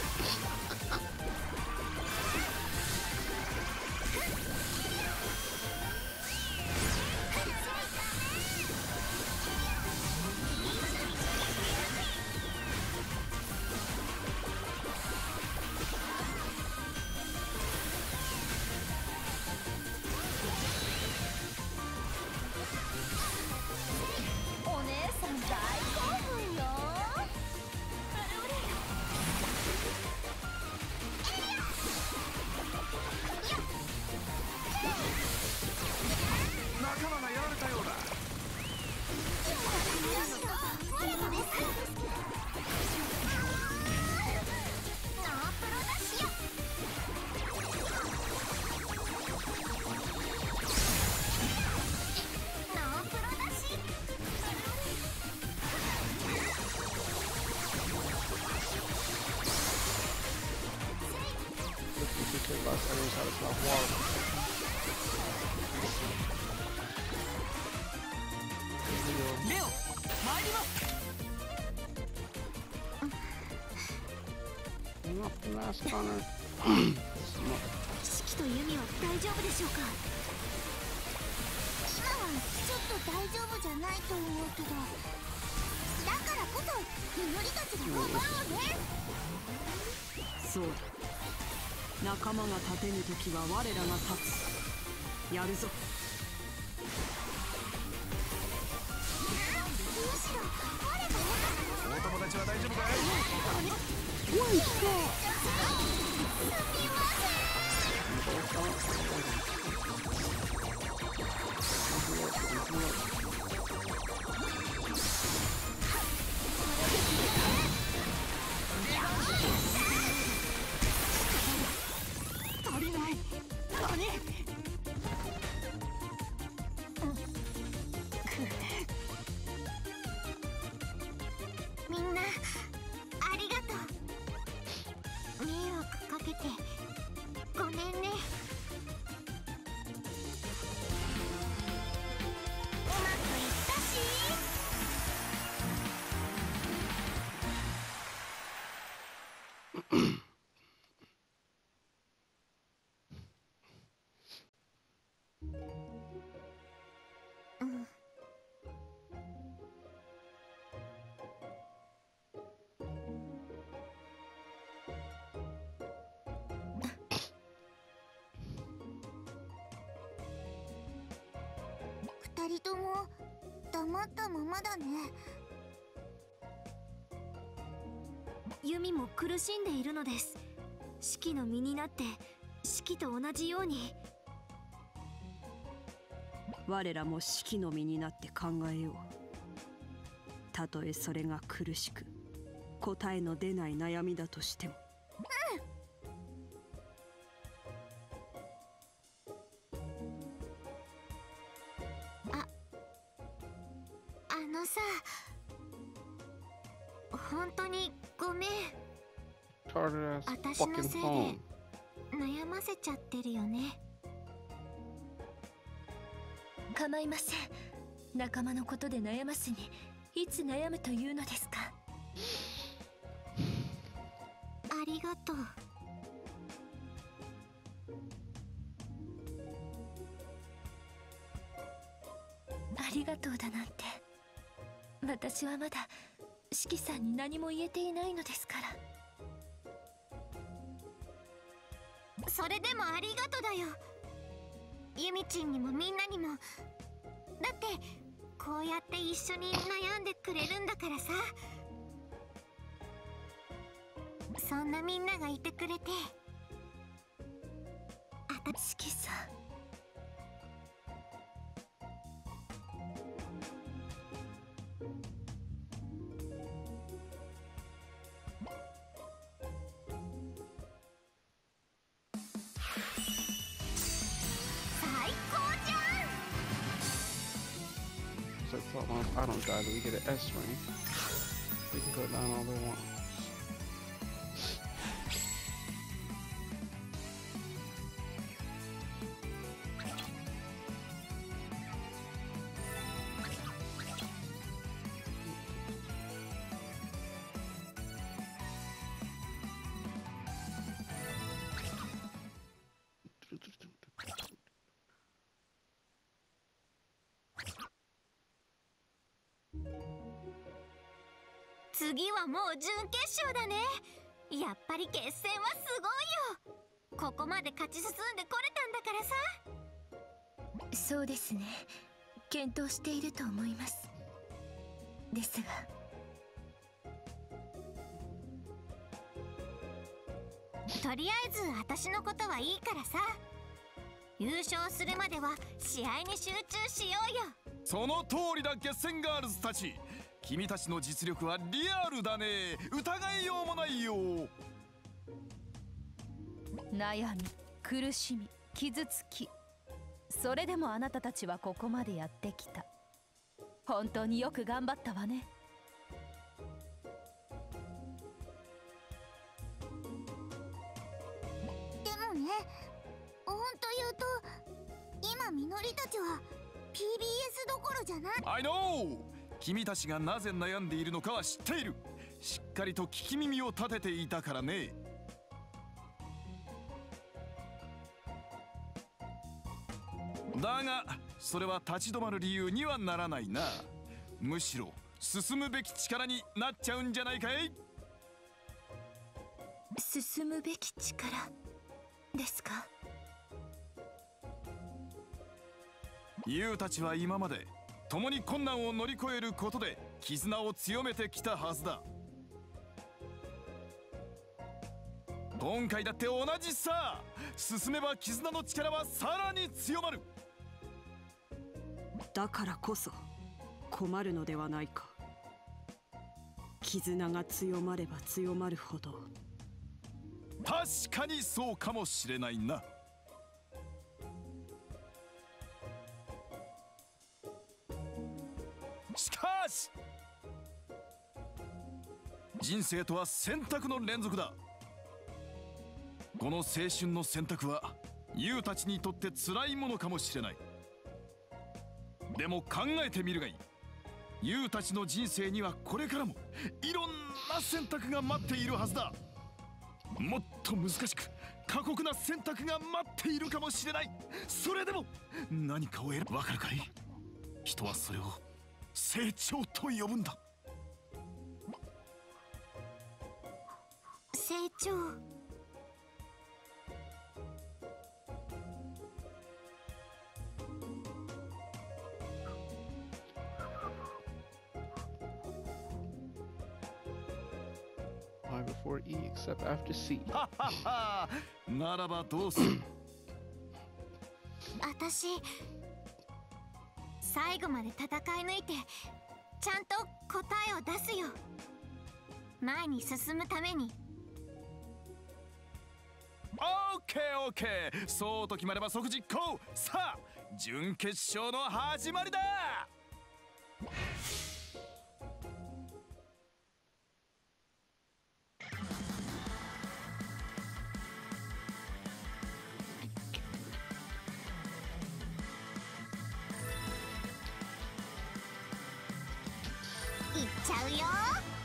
Last corner. 四季とユミは大丈夫でしょうか。今はちょっと大丈夫じゃないと思うけど、だからこそみのりたちが頑張ろうね。 そうだ、仲間が立てぬ時は我らが立つ。やるぞ。 むしろ我がお友達は大丈夫かい？ 足りない。ダメ。みんなありがとう。迷惑かけてごめんね。うまくいったし。うん二人とも黙ったままだね。ユミも苦しんでいるのです。シキの身になってシキと同じように。 我らも四季の身になって考えよう。たとえそれが苦しく答えの出ない悩みだとしても。 あ、あのさ、本当にごめん。 Retarded as 私の fucking せい phone. で悩ませちゃってるよね。 構いません。仲間のことで悩ますにいつ悩むというのですか。 ありがとう。 ありがとうだなんて、私はまだシキさんに何も言えていないのですから。 それでもありがとだよ。ユミちんにもみんなにも。だってこうやって一緒に悩んでくれるんだからさ。そんなみんながいてくれて温指揮さん。 So as long as I don't die, do we get an S ring? We can go down all they want. 次はもう準決勝だね。やっぱり決戦はすごいよ。ここまで勝ち進んでこれたんだからさ。 そうですね、検討していると思います。ですがとりあえず私のことはいいからさ、優勝するまでは試合に集中しようよ。 その通りだ、決戦ガールズたち。君たちの実力はリアルだね。疑いようもないよ。 悩み、苦しみ、傷つき、それでもあなたたちはここまでやってきた。本当によく頑張ったわね。 でもね、本当言うと今みのりたちは ピービーエス どころじゃない。 I know! 君たちがなぜ悩んでいるのかは知っている。しっかりと聞き耳を立てていたからね。だがそれは立ち止まる理由にはならないな。むしろ進むべき力になっちゃうんじゃないかい。 進むべき力ですか。 ユウたちは今まで共に困難を乗り越えることで絆を強めてきたはずだ。今回だって同じさ。進めば絆の力はさらに強まる。 だからこそ困るのではないか。絆が強まれば強まるほど。 確かにそうかもしれないな。しかし人生とは選択の連続だ。この青春の選択はユウたちにとって辛いものかもしれない。でも考えてみるがいい。ユウたちの人生にはこれからもいろんな選択が待っているはずだ。もっと難しく過酷な選択が待っているかもしれない。それでも何かを選ぶ。わかるかい？人はそれを成長と呼ぶんだ。 成長。 Y before E except after C. はははならばどうする？ 私最後まで戦い抜いてちゃんと答えを出すよ。前に進むために。 オッケーオッケー、そうと決まれば即実行。さあ準決勝の始まりだ。 いっちゃうよ。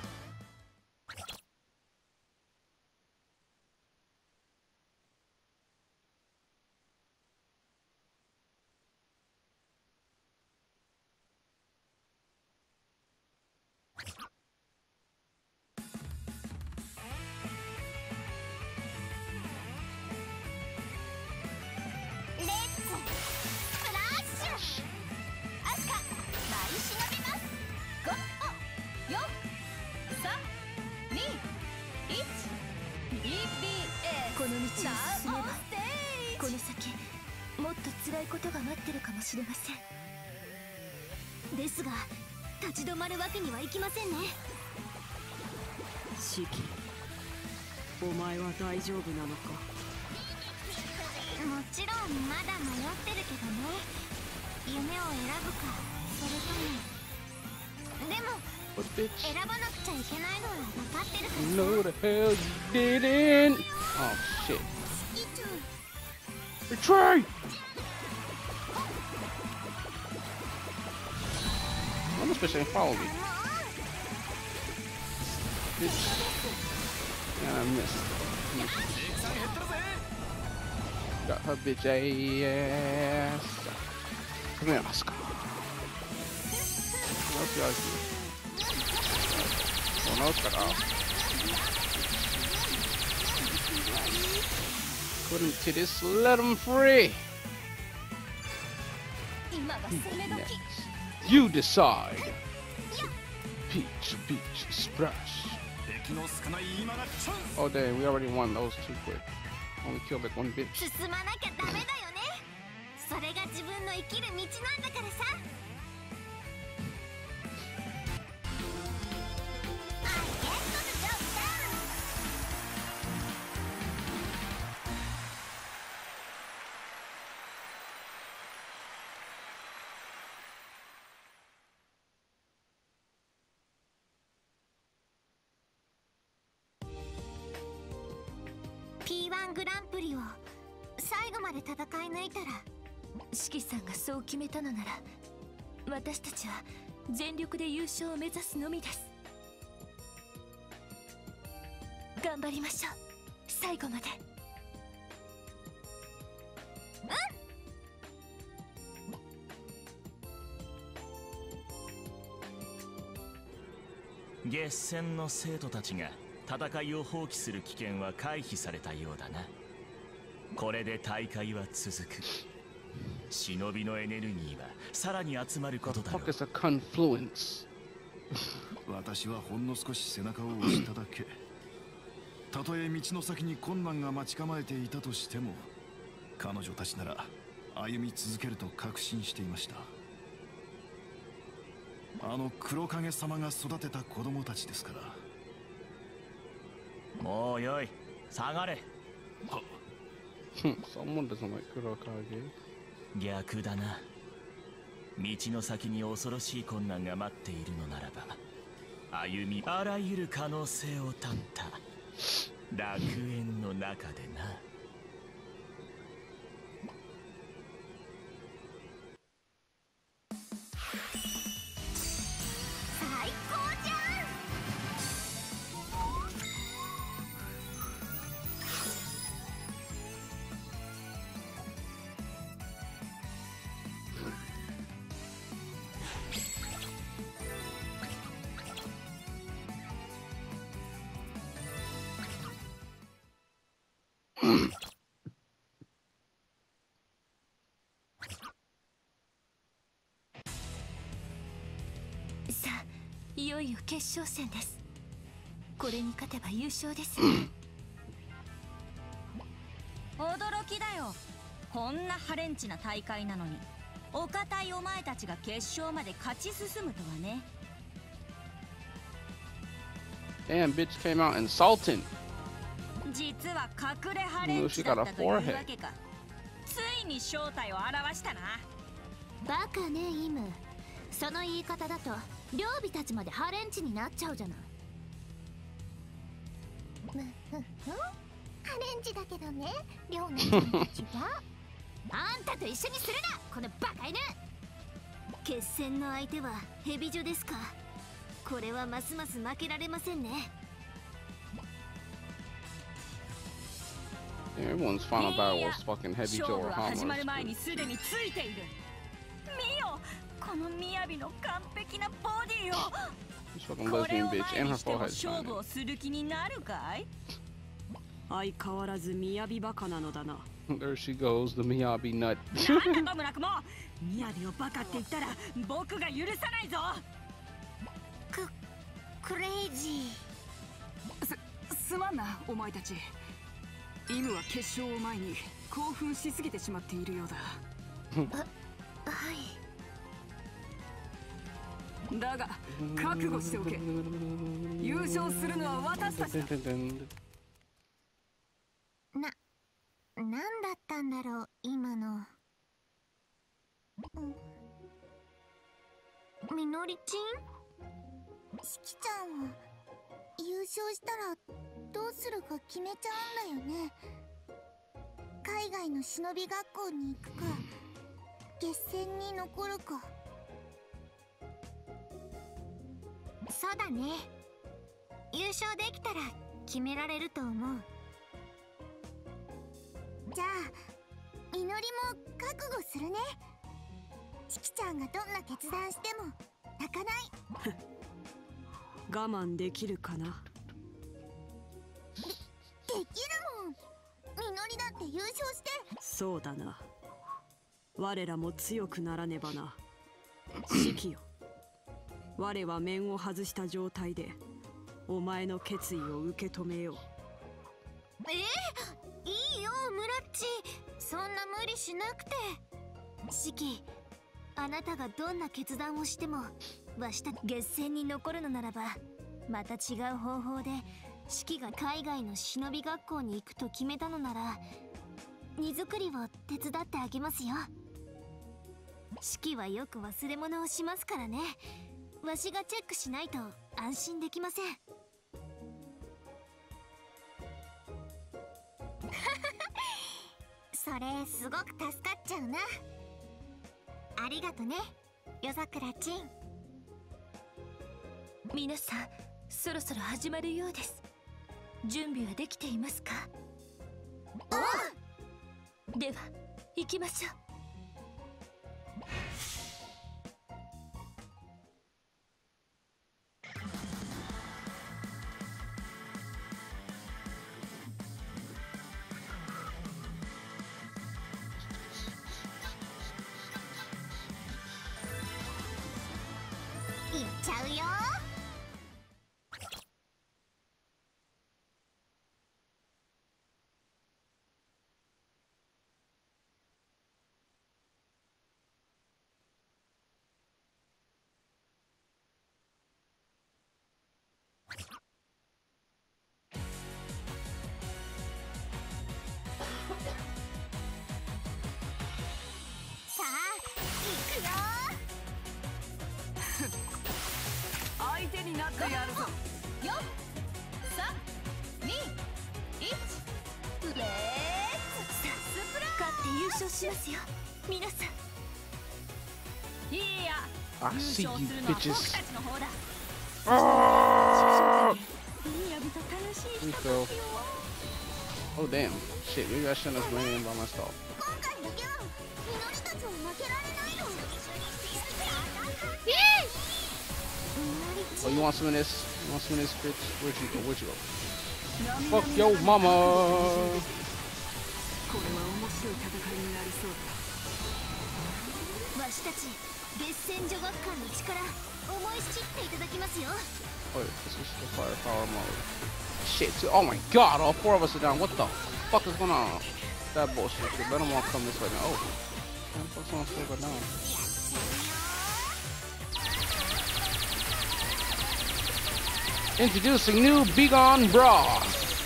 レッツスプラッシュ。アスカ舞い忍びます。 ご、よ、 もしれません。ですが立ち止まるわけにはいきませんね。 シキ、お前は大丈夫なのか。 もちろんまだ迷ってるけどね。夢を選ぶかそれとも。でも What bitch? 選ばなくちゃいけないのは分かってるからさ。 No the hell you didn't. Oh shit. いつ Retreat! I'm not supposed to follow me. Bitch. And I missed. Got her bitch ass. Come here, Oscar. What else y'all do? Oh no, it's got off. Put him to this, let him free. 今が攻め時。 Next, you decide. Peach, peach, splash. 敵の少ない今がチャンス。 Oh dang, we already won those two quick. Only killed like one bitch. 進まなきゃダメだよね。それが自分の生きる道なんだからさ。ピーワン グランプリを最後まで戦い抜いたら。 四季さんがそう決めたのなら、私たちは全力で優勝を目指すのみです。頑張りましょう、最後まで。 月戦の生徒たちが戦いを放棄する危険は回避されたようだな。これで大会は続く。忍びのエネルギーはさらに集まることだろう。 Fuck is a confluence? 私はほんの少し背中を押しただけ。たとえ道の先に困難が待ち構えていたとしても、彼女たちなら歩み続けると確信していました。あの黒影様が育てた子供たちですから。 もうよい、下がれ。 Someone doesn't like Kurokage. 逆だな。道の先に恐ろしい困難が待っているのならば、歩みあらゆる可能性を絶った楽園の中でな。 最高じゃん。 さあ、いよいよ決勝戦です。これに勝てば優勝です。 驚きだよ。こんなハレンチな大会なのにお堅いお前たちが決勝まで勝ち進むとはね。 Damn, bitch came out insulting. 実は隠れハレンチだったというわけか。ついに正体を表したな。 バカねイム。その言い方だと両備たちまでハレンチになっちゃうじゃない。むふふハレンチだけどね、両のちゃんたちは。あんたと一緒にするな、このバカ犬。決戦の相手はヘビ女ですか。これはますます負けられませんね。 Everyone's final battle was fucking heavy 勝 Joe 負 or は始まる Hammers. 前にすでについている。見よ、この雅の完璧なボディを。 This fucking これ lesbian を bitch 前 and に her しても forehead 勝負 shining. をする気になるかい。 相変わらず雅バカなのだな。 There she goes, the Miyabi nut. なんだとむなくも雅をバカって言ったら僕が許さないぞ。 ククレイジすすまんなお前たち。イムは決勝を前に興奮しすぎてしまっているようだ。 ー。 い。だが覚悟しておけ。優勝するのは私たちだ。 な、なんだったんだろう今の。みのりちん？しきちゃんは優勝したらどうするか決めちゃうんだよね。海外の忍び学校に行くか決戦に残るか。そうだね、優勝できたら決められると思う。じゃあみのりも覚悟するね。しきちゃんがどんな決断しても泣かない。 我慢できるかな。 で、できるもん。みのりだって優勝して。 そうだな。我らも強くならねばな。シキよ、我は面を外した状態でお前の決意を受け止めよう。 えー、いいよムラッチ、そんな無理しなくて。シキ、あなたがどんな決断をしてもわした月戦に残るのならば、また違う方法でシキが海外の忍び学校に行くと決めたのなら荷造りを手伝ってあげますよ。シキはよく忘れ物をしますからね。わしがチェックしないと安心できません。それすごく助かっちゃうな。ありがとね、夜桜ちん。 皆さん、そろそろ始まるようです。準備はできていますか？では行きましょう。 いっちゃうよ。さあ行くよ。 相手になってやるぞ。 よん、さん、に、いち、レッツサスプラ勝って優勝しますよ、皆さん。いや、 I see 優勝 you するのは僕 bitches. たちの方だ。 Ah! いいやびと楽しい Me ひと too. ときを。 Oh damn. Shit, maybe I shouldn't have went in by myself. 今回だけはみのりたちを負けられないよ。 Oh, you want some of this? You want some of this, bitch? Where'd you go? Where'd you go? Fuck your mama! これは面白い戦いになりそうだ。 わしたち月戦女学館の力思い知っていただきますよ。 Wait, this is the firepower mode. Shit, too. Oh my god, all four of us are down. What the fuck is going on? That bullshit. Shit, let them all come this way now. Oh. What the fuck's on still go down? Introducing new Begone Bra.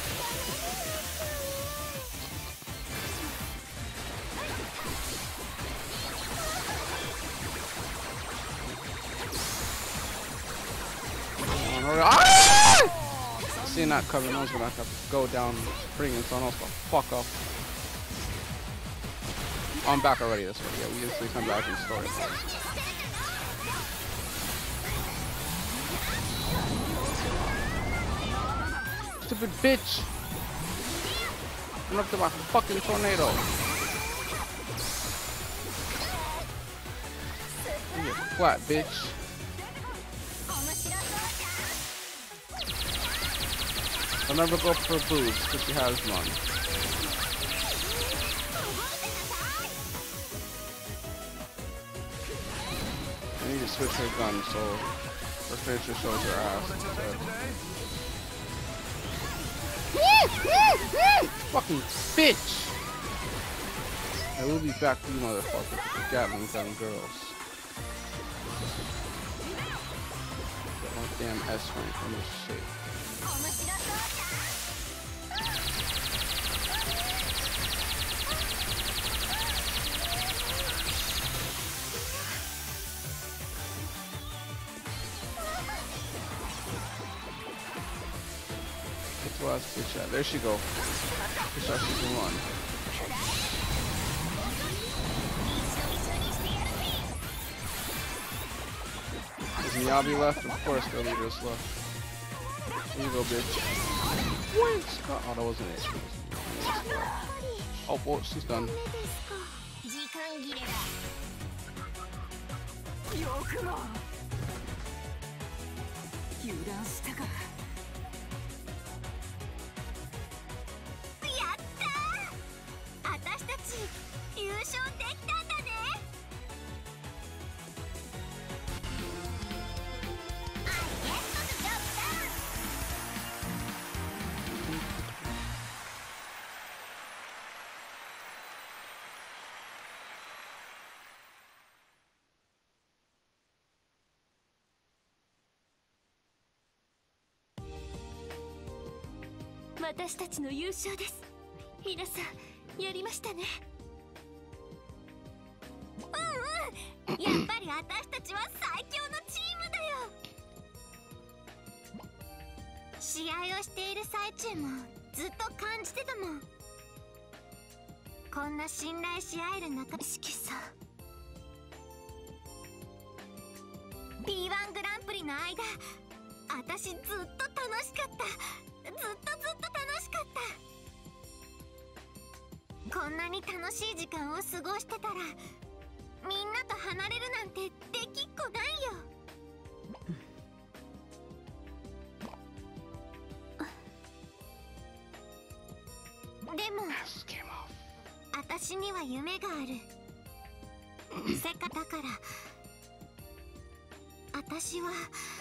Ah! Seeing that coming, I was gonna have to go down, bringing someone else the fuck up. Oh, I'm back already this way. Yeah, we usually come back in story. Stupid bitch! Run up to my fucking tornado. You flat bitch. I'll never go for boobs because she has none. I need to switch her gun so her finisher shows her ass instead. Fucking bitch! I will be back to you motherfuckers with the Gatling gun girls. Oh damn S rank on this shit. Get the last bitch out. There she go. Just how she can run. Is Miyabi left? Of course the leader's left. Here you go, bitch. Oh, that wasn't it. Oh, boy, she's done. 私たちの優勝です。皆さんやりましたね。 うんうん、やっぱり私たちは最強のチームだよ。試合をしている最中もずっと感じてたもん。こんな信頼し合える仲間式さ。 ピーワン グランプリの間、私ずっと楽しかった。ずっとずっと楽しかった。こんなに楽しい時間を過ごしてたら、みんなと離れるなんてできっこないよ。でも私には夢がある。せっかだから私は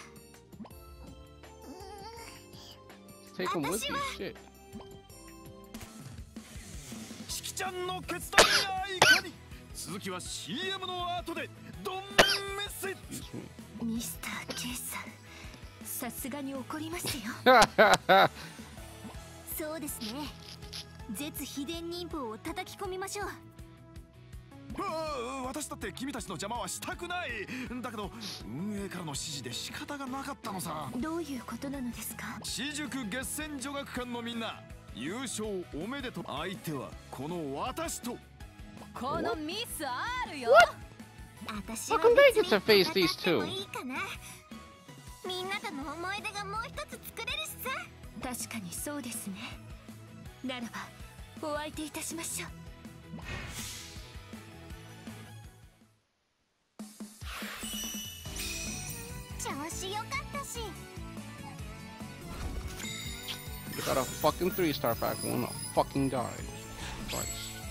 Take him with you, shit. しきちゃんの決断がいかに。続きは シーエム の後で。ドンメッセージ。 ミスター K さん、さすがに怒りますよ。そうですね。絶秘伝忍法を叩き込みましょう。 私だって君たちの邪魔はしたくない。だけど運営からの指示で仕方がなかったのさ。 どういうことなのですか。 私塾月戦女学館のみんな、優勝おめでとう。相手はこの私と。 このミスあるよ。 私は Welcome back to face 別に these two. いいかな。みんなとの思い出がもう一つ作れるしさ。 確かにそうですね。ならばお相手いたしましょう。 調子良かったし。 You got a fucking three star pack, wanna fucking die. Twice.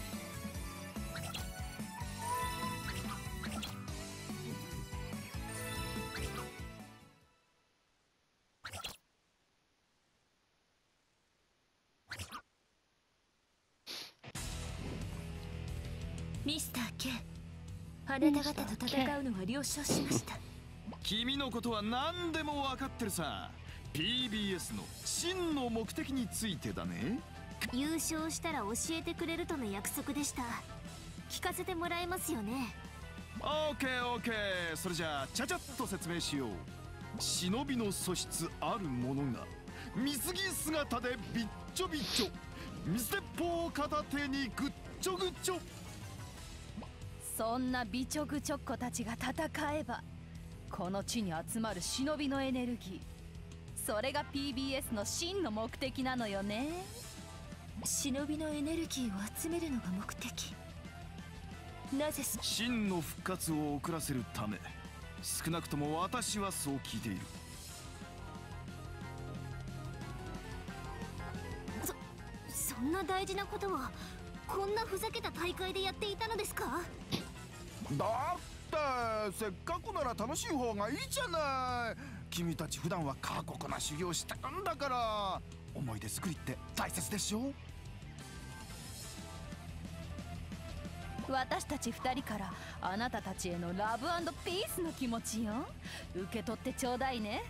Mister K、あなた方と戦うのは了承しました。 君のことは何でも分かってるさ。 ピービーエス の真の目的についてだね。 優勝したら教えてくれるとの約束でした。聞かせてもらえますよね。 オーケーオーケー。それじゃあちゃちゃっと説明しよう。忍びの素質ある者が水着姿でびっちょびちょ、水鉄砲を片手にぐっちょぐちょ。 そんな美直ちょっ子たちが戦えば、この地に集まる忍びのエネルギー、それが ピービーエス の真の目的なのよね。 忍びのエネルギーを集めるのが目的。なぜ真の復活を遅らせるため。少なくとも私はそう聞いている。 そ、そんな大事なことをこんなふざけた大会でやっていたのですか。 だってせっかくなら楽しい方がいいじゃない。君たち普段は過酷な修行してるんだから、思い出作りって大切でしょ。 私たち二人からあなたたちへのラブ&ピースの気持ちよ。受け取ってちょうだいね。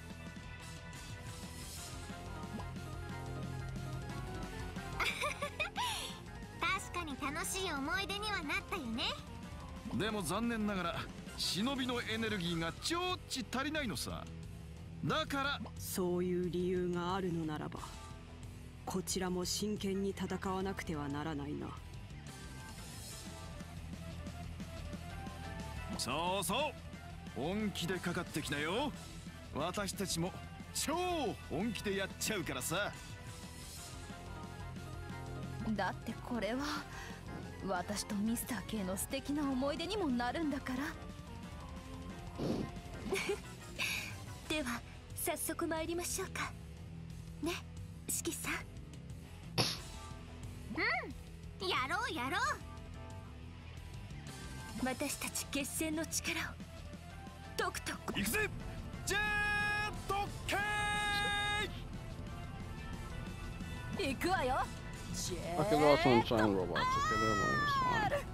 確かに楽しい思い出にはなったよね。 でも残念ながら忍びのエネルギーがちょっち足りないのさ。だからそういう理由があるのならば、こちらも真剣に戦わなくてはならないな。 そうそう、本気でかかってきなよ。私たちも超本気でやっちゃうからさ。 だってこれは私とミスター K の素敵な思い出にもなるんだから。 では早速参りましょうかね、四季さん。 うん、やろうやろう。 私たち決戦の力をとくとく。 行くぜ、ジェットケー。 行くわよ。 I could also enchant robots. Okay, never mind. It's fine.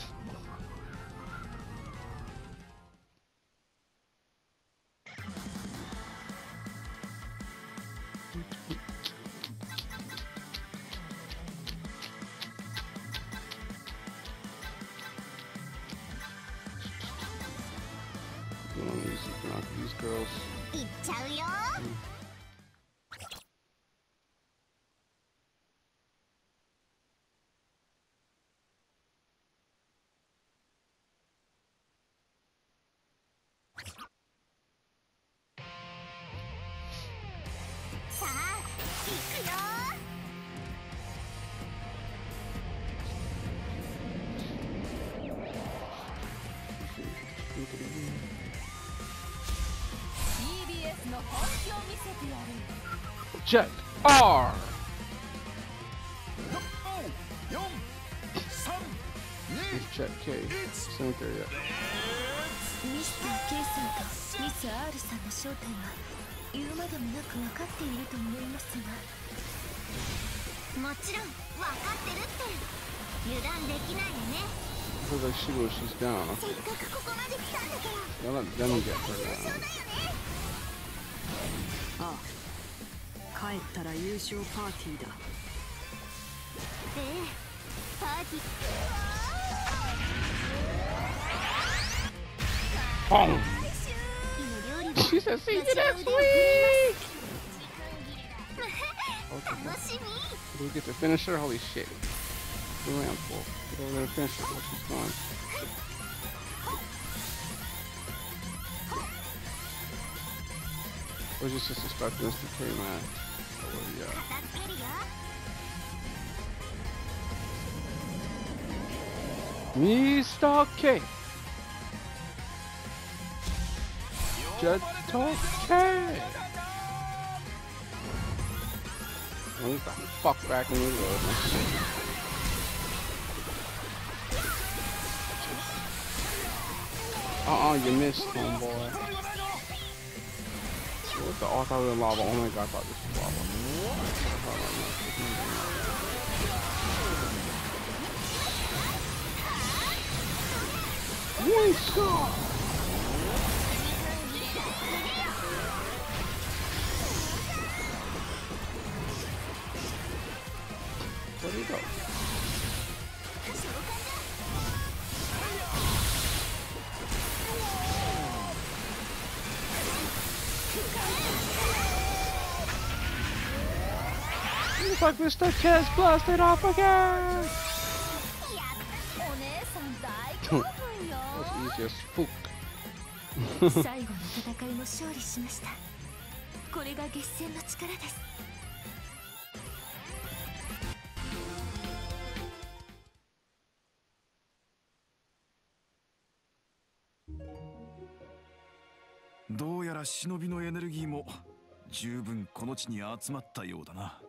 Doing easy, knock these girls. いっちゃうよ。さあ、行くよ。 ピービーエス の本気を見せてやる。 Jet R. よん、さん、に、 Jet K. Same there yet. ミスター K さんとミス R さんの正体は言うまでもなく分かっていると思いますが。 もちろん分かってるって。油断できないよね。 Looks like she goes, she's down. せっかくここまで来たんだから。 Y'all let them get her 優勝 down. だよね。 ああ、帰ったら優勝パーティーだ。 ええ、パーティー。 Boom! の料理 She said, see you next week! 楽しみ。 Do we get to finish her? Holy shit. We ran full. Get over there and finish her while she's going. Or is this just a start to this K, man? Oh, where we at? 片付けるよ。 Mister K! Jet K! Let me fuck back in the road. Uh-uh, you missed, homeboy. What the? Oh, I thought it was lava. Oh my god, I thought this was lava. One shot! Where'd he go? Looks like Mister K's blasted off again! お姉さん大興奮よ。 That's easy as fuck. 最後の戦いも勝利しました。これが決戦の力です。 どうやら忍びのエネルギーも十分この地に集まったようだな。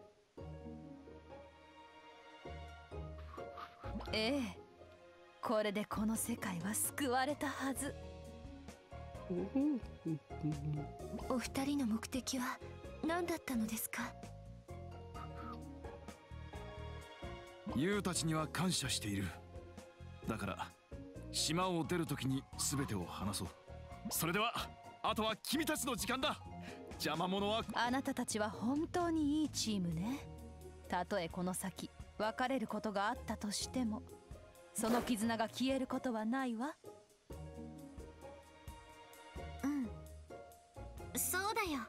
ええ、これでこの世界は救われたはず。 お二人の目的は何だったのですか？ ユウたちには感謝している。 だから島を出るときに全てを話そう。それではあとは君たちの時間だ。邪魔者は。 あなたたちは本当にいいチームね。たとえこの先別れることがあったとしても、その絆が消えることはないわ。 うん、そうだよ。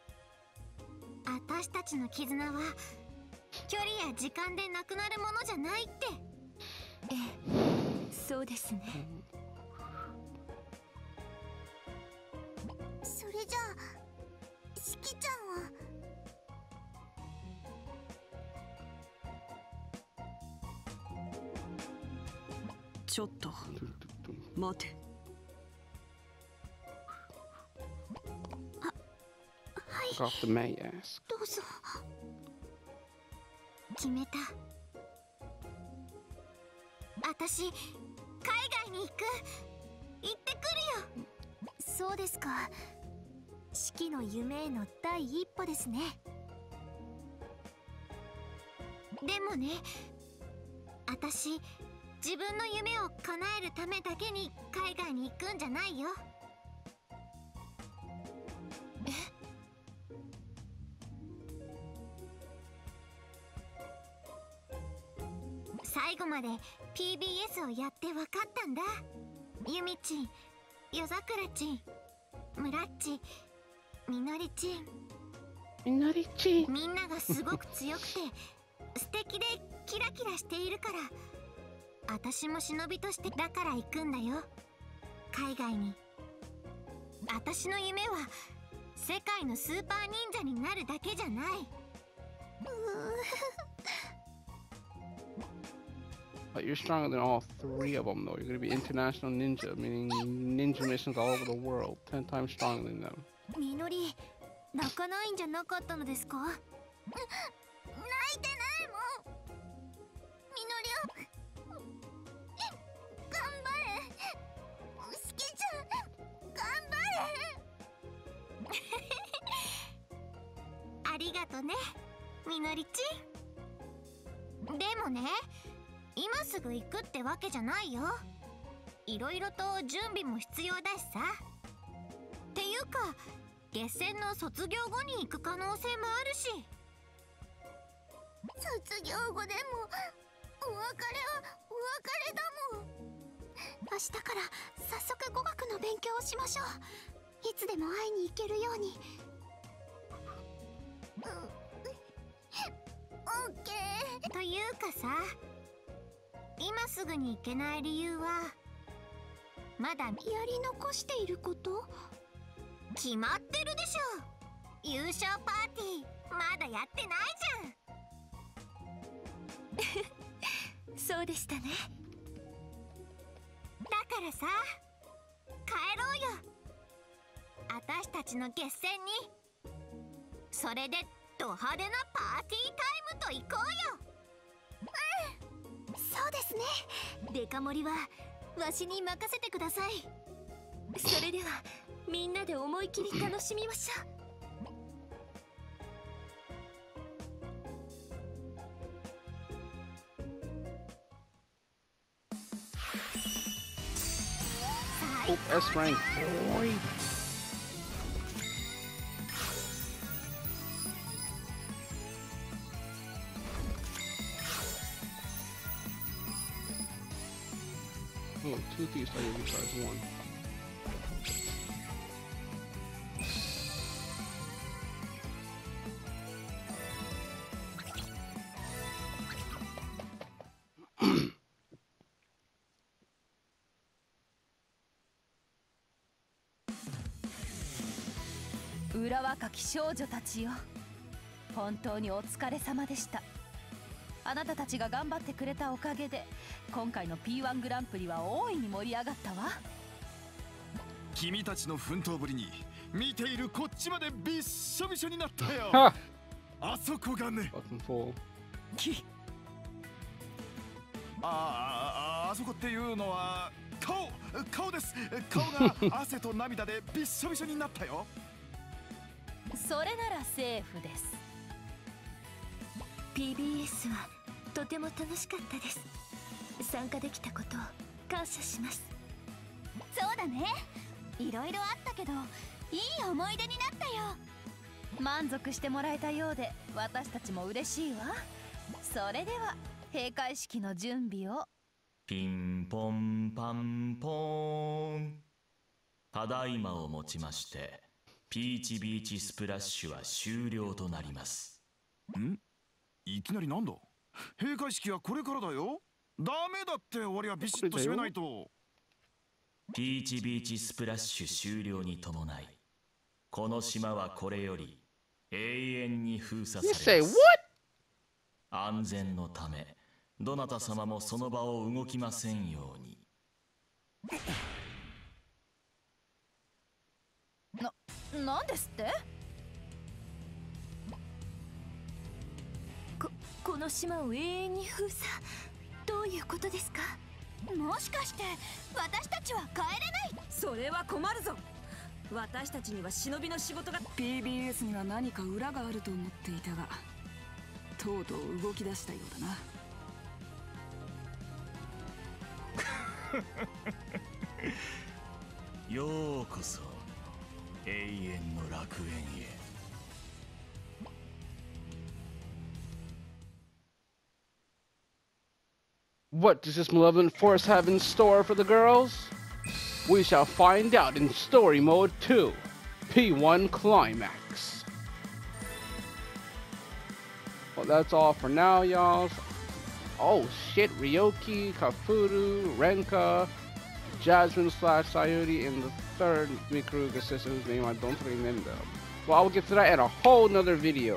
私たちの絆は距離や時間でなくなるものじゃないって。 ええ、そうですね。 それじゃあしきちゃんは。 ちょっと待て。 あ、はい。 Off the May ass. どうぞ。決めた。私海外に行く。行ってくるよ。そうですか。四季の夢への第一歩ですね。でもね、私自分の夢を叶えるためだけに海外に行くんじゃないよ。え？最後まで ピービーエス をやって分かったんだ。ゆみちん、夜桜ちん、むらっち、みのりちん。 みのりちん。 みんながすごく強くて素敵でキラキラしているから、私も忍びとしてだから行くんだよ、海外に。私の夢は世界のスーパー忍者になるだけじゃない。 But you're stronger than all three of them, though. You're gonna be international ninja, meaning ninja missions all over the world, ten times stronger than them. みのり、泣かないんじゃなかったのですか？泣いてないもん。みのりを頑張れ。しきちゃん、頑張れ。ありがとね、みのりちん。でもね、今すぐ行くってわけじゃないよ。いろいろと準備も必要だしさ。っていうか、月戦の卒業後に行く可能性もあるし。卒業後でもお別れはお別れだもん。明日から早速語学の勉強をしましょう。いつでも会いに行けるように。うん、オッケー。というかさ、今すぐに行けない理由はまだやり残していること？決まってるでしょ。優勝パーティーまだやってないじゃん。 そうでしたね。 だからさ、帰ろうよ、私たちの決戦に。それでド派手なパーティータイムと行こうよ。うん、そうですね。デカ盛りはわしに任せてください。 それではみんなで思い切り楽しみましょう。 Oh, S rank, boy. Oh, two thieves are gonna charge one. 裏若き少女たちよ、本当にお疲れ様でした。あなたたちが頑張ってくれたおかげで今回の ピーワン グランプリは大いに盛り上がったわ。 君たちの奮闘ぶりに見ているこっちまでびっしょびしょになったよ。あそこがね、きあああそこっていうのは顔顔です。顔が汗と涙でびっしょびしょになったよ。 それならセーフです。 ピービーエス はとても楽しかったです。参加できたことを感謝します。 そうだね、いろいろあったけどいい思い出になったよ。 満足してもらえたようで私たちも嬉しいわ。それでは閉会式の準備を。 ピンポンパンポーン。ただいまをもちましてピーチビーチスプラッシュは終了となります。 ん？いきなりなんだ？閉会式はこれからだよ。ダメだって、終わりはビシッと締めないと。 ピーチビーチスプラッシュ終了に伴い、この島はこれより永遠に封鎖されます。安全のためどなた様もその場を動きませんように。 な、なんですって？ こ、この島を永遠に封鎖、どういうことですか？ もしかして私たちは帰れない？ それは困るぞ。私たちには忍びの仕事が ピービーエス には何か裏があると思っていたが、とうとう動き出したようだな。 ようこそ永遠の楽園へ。 What does this malevolent force have in store for the girls? We shall find out in Story Mode two, P one Climax. Well, that's all for now, y'all. Oh shit, Ryoki, Kafuru, Renka, Jasmine slash Sayuri, and the third Mikuru assistant whose name I don't remember. Well, I will get to that in a whole nother video.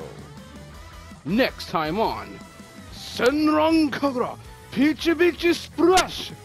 Next time on Senran Kagura Peachy Beachy Splash!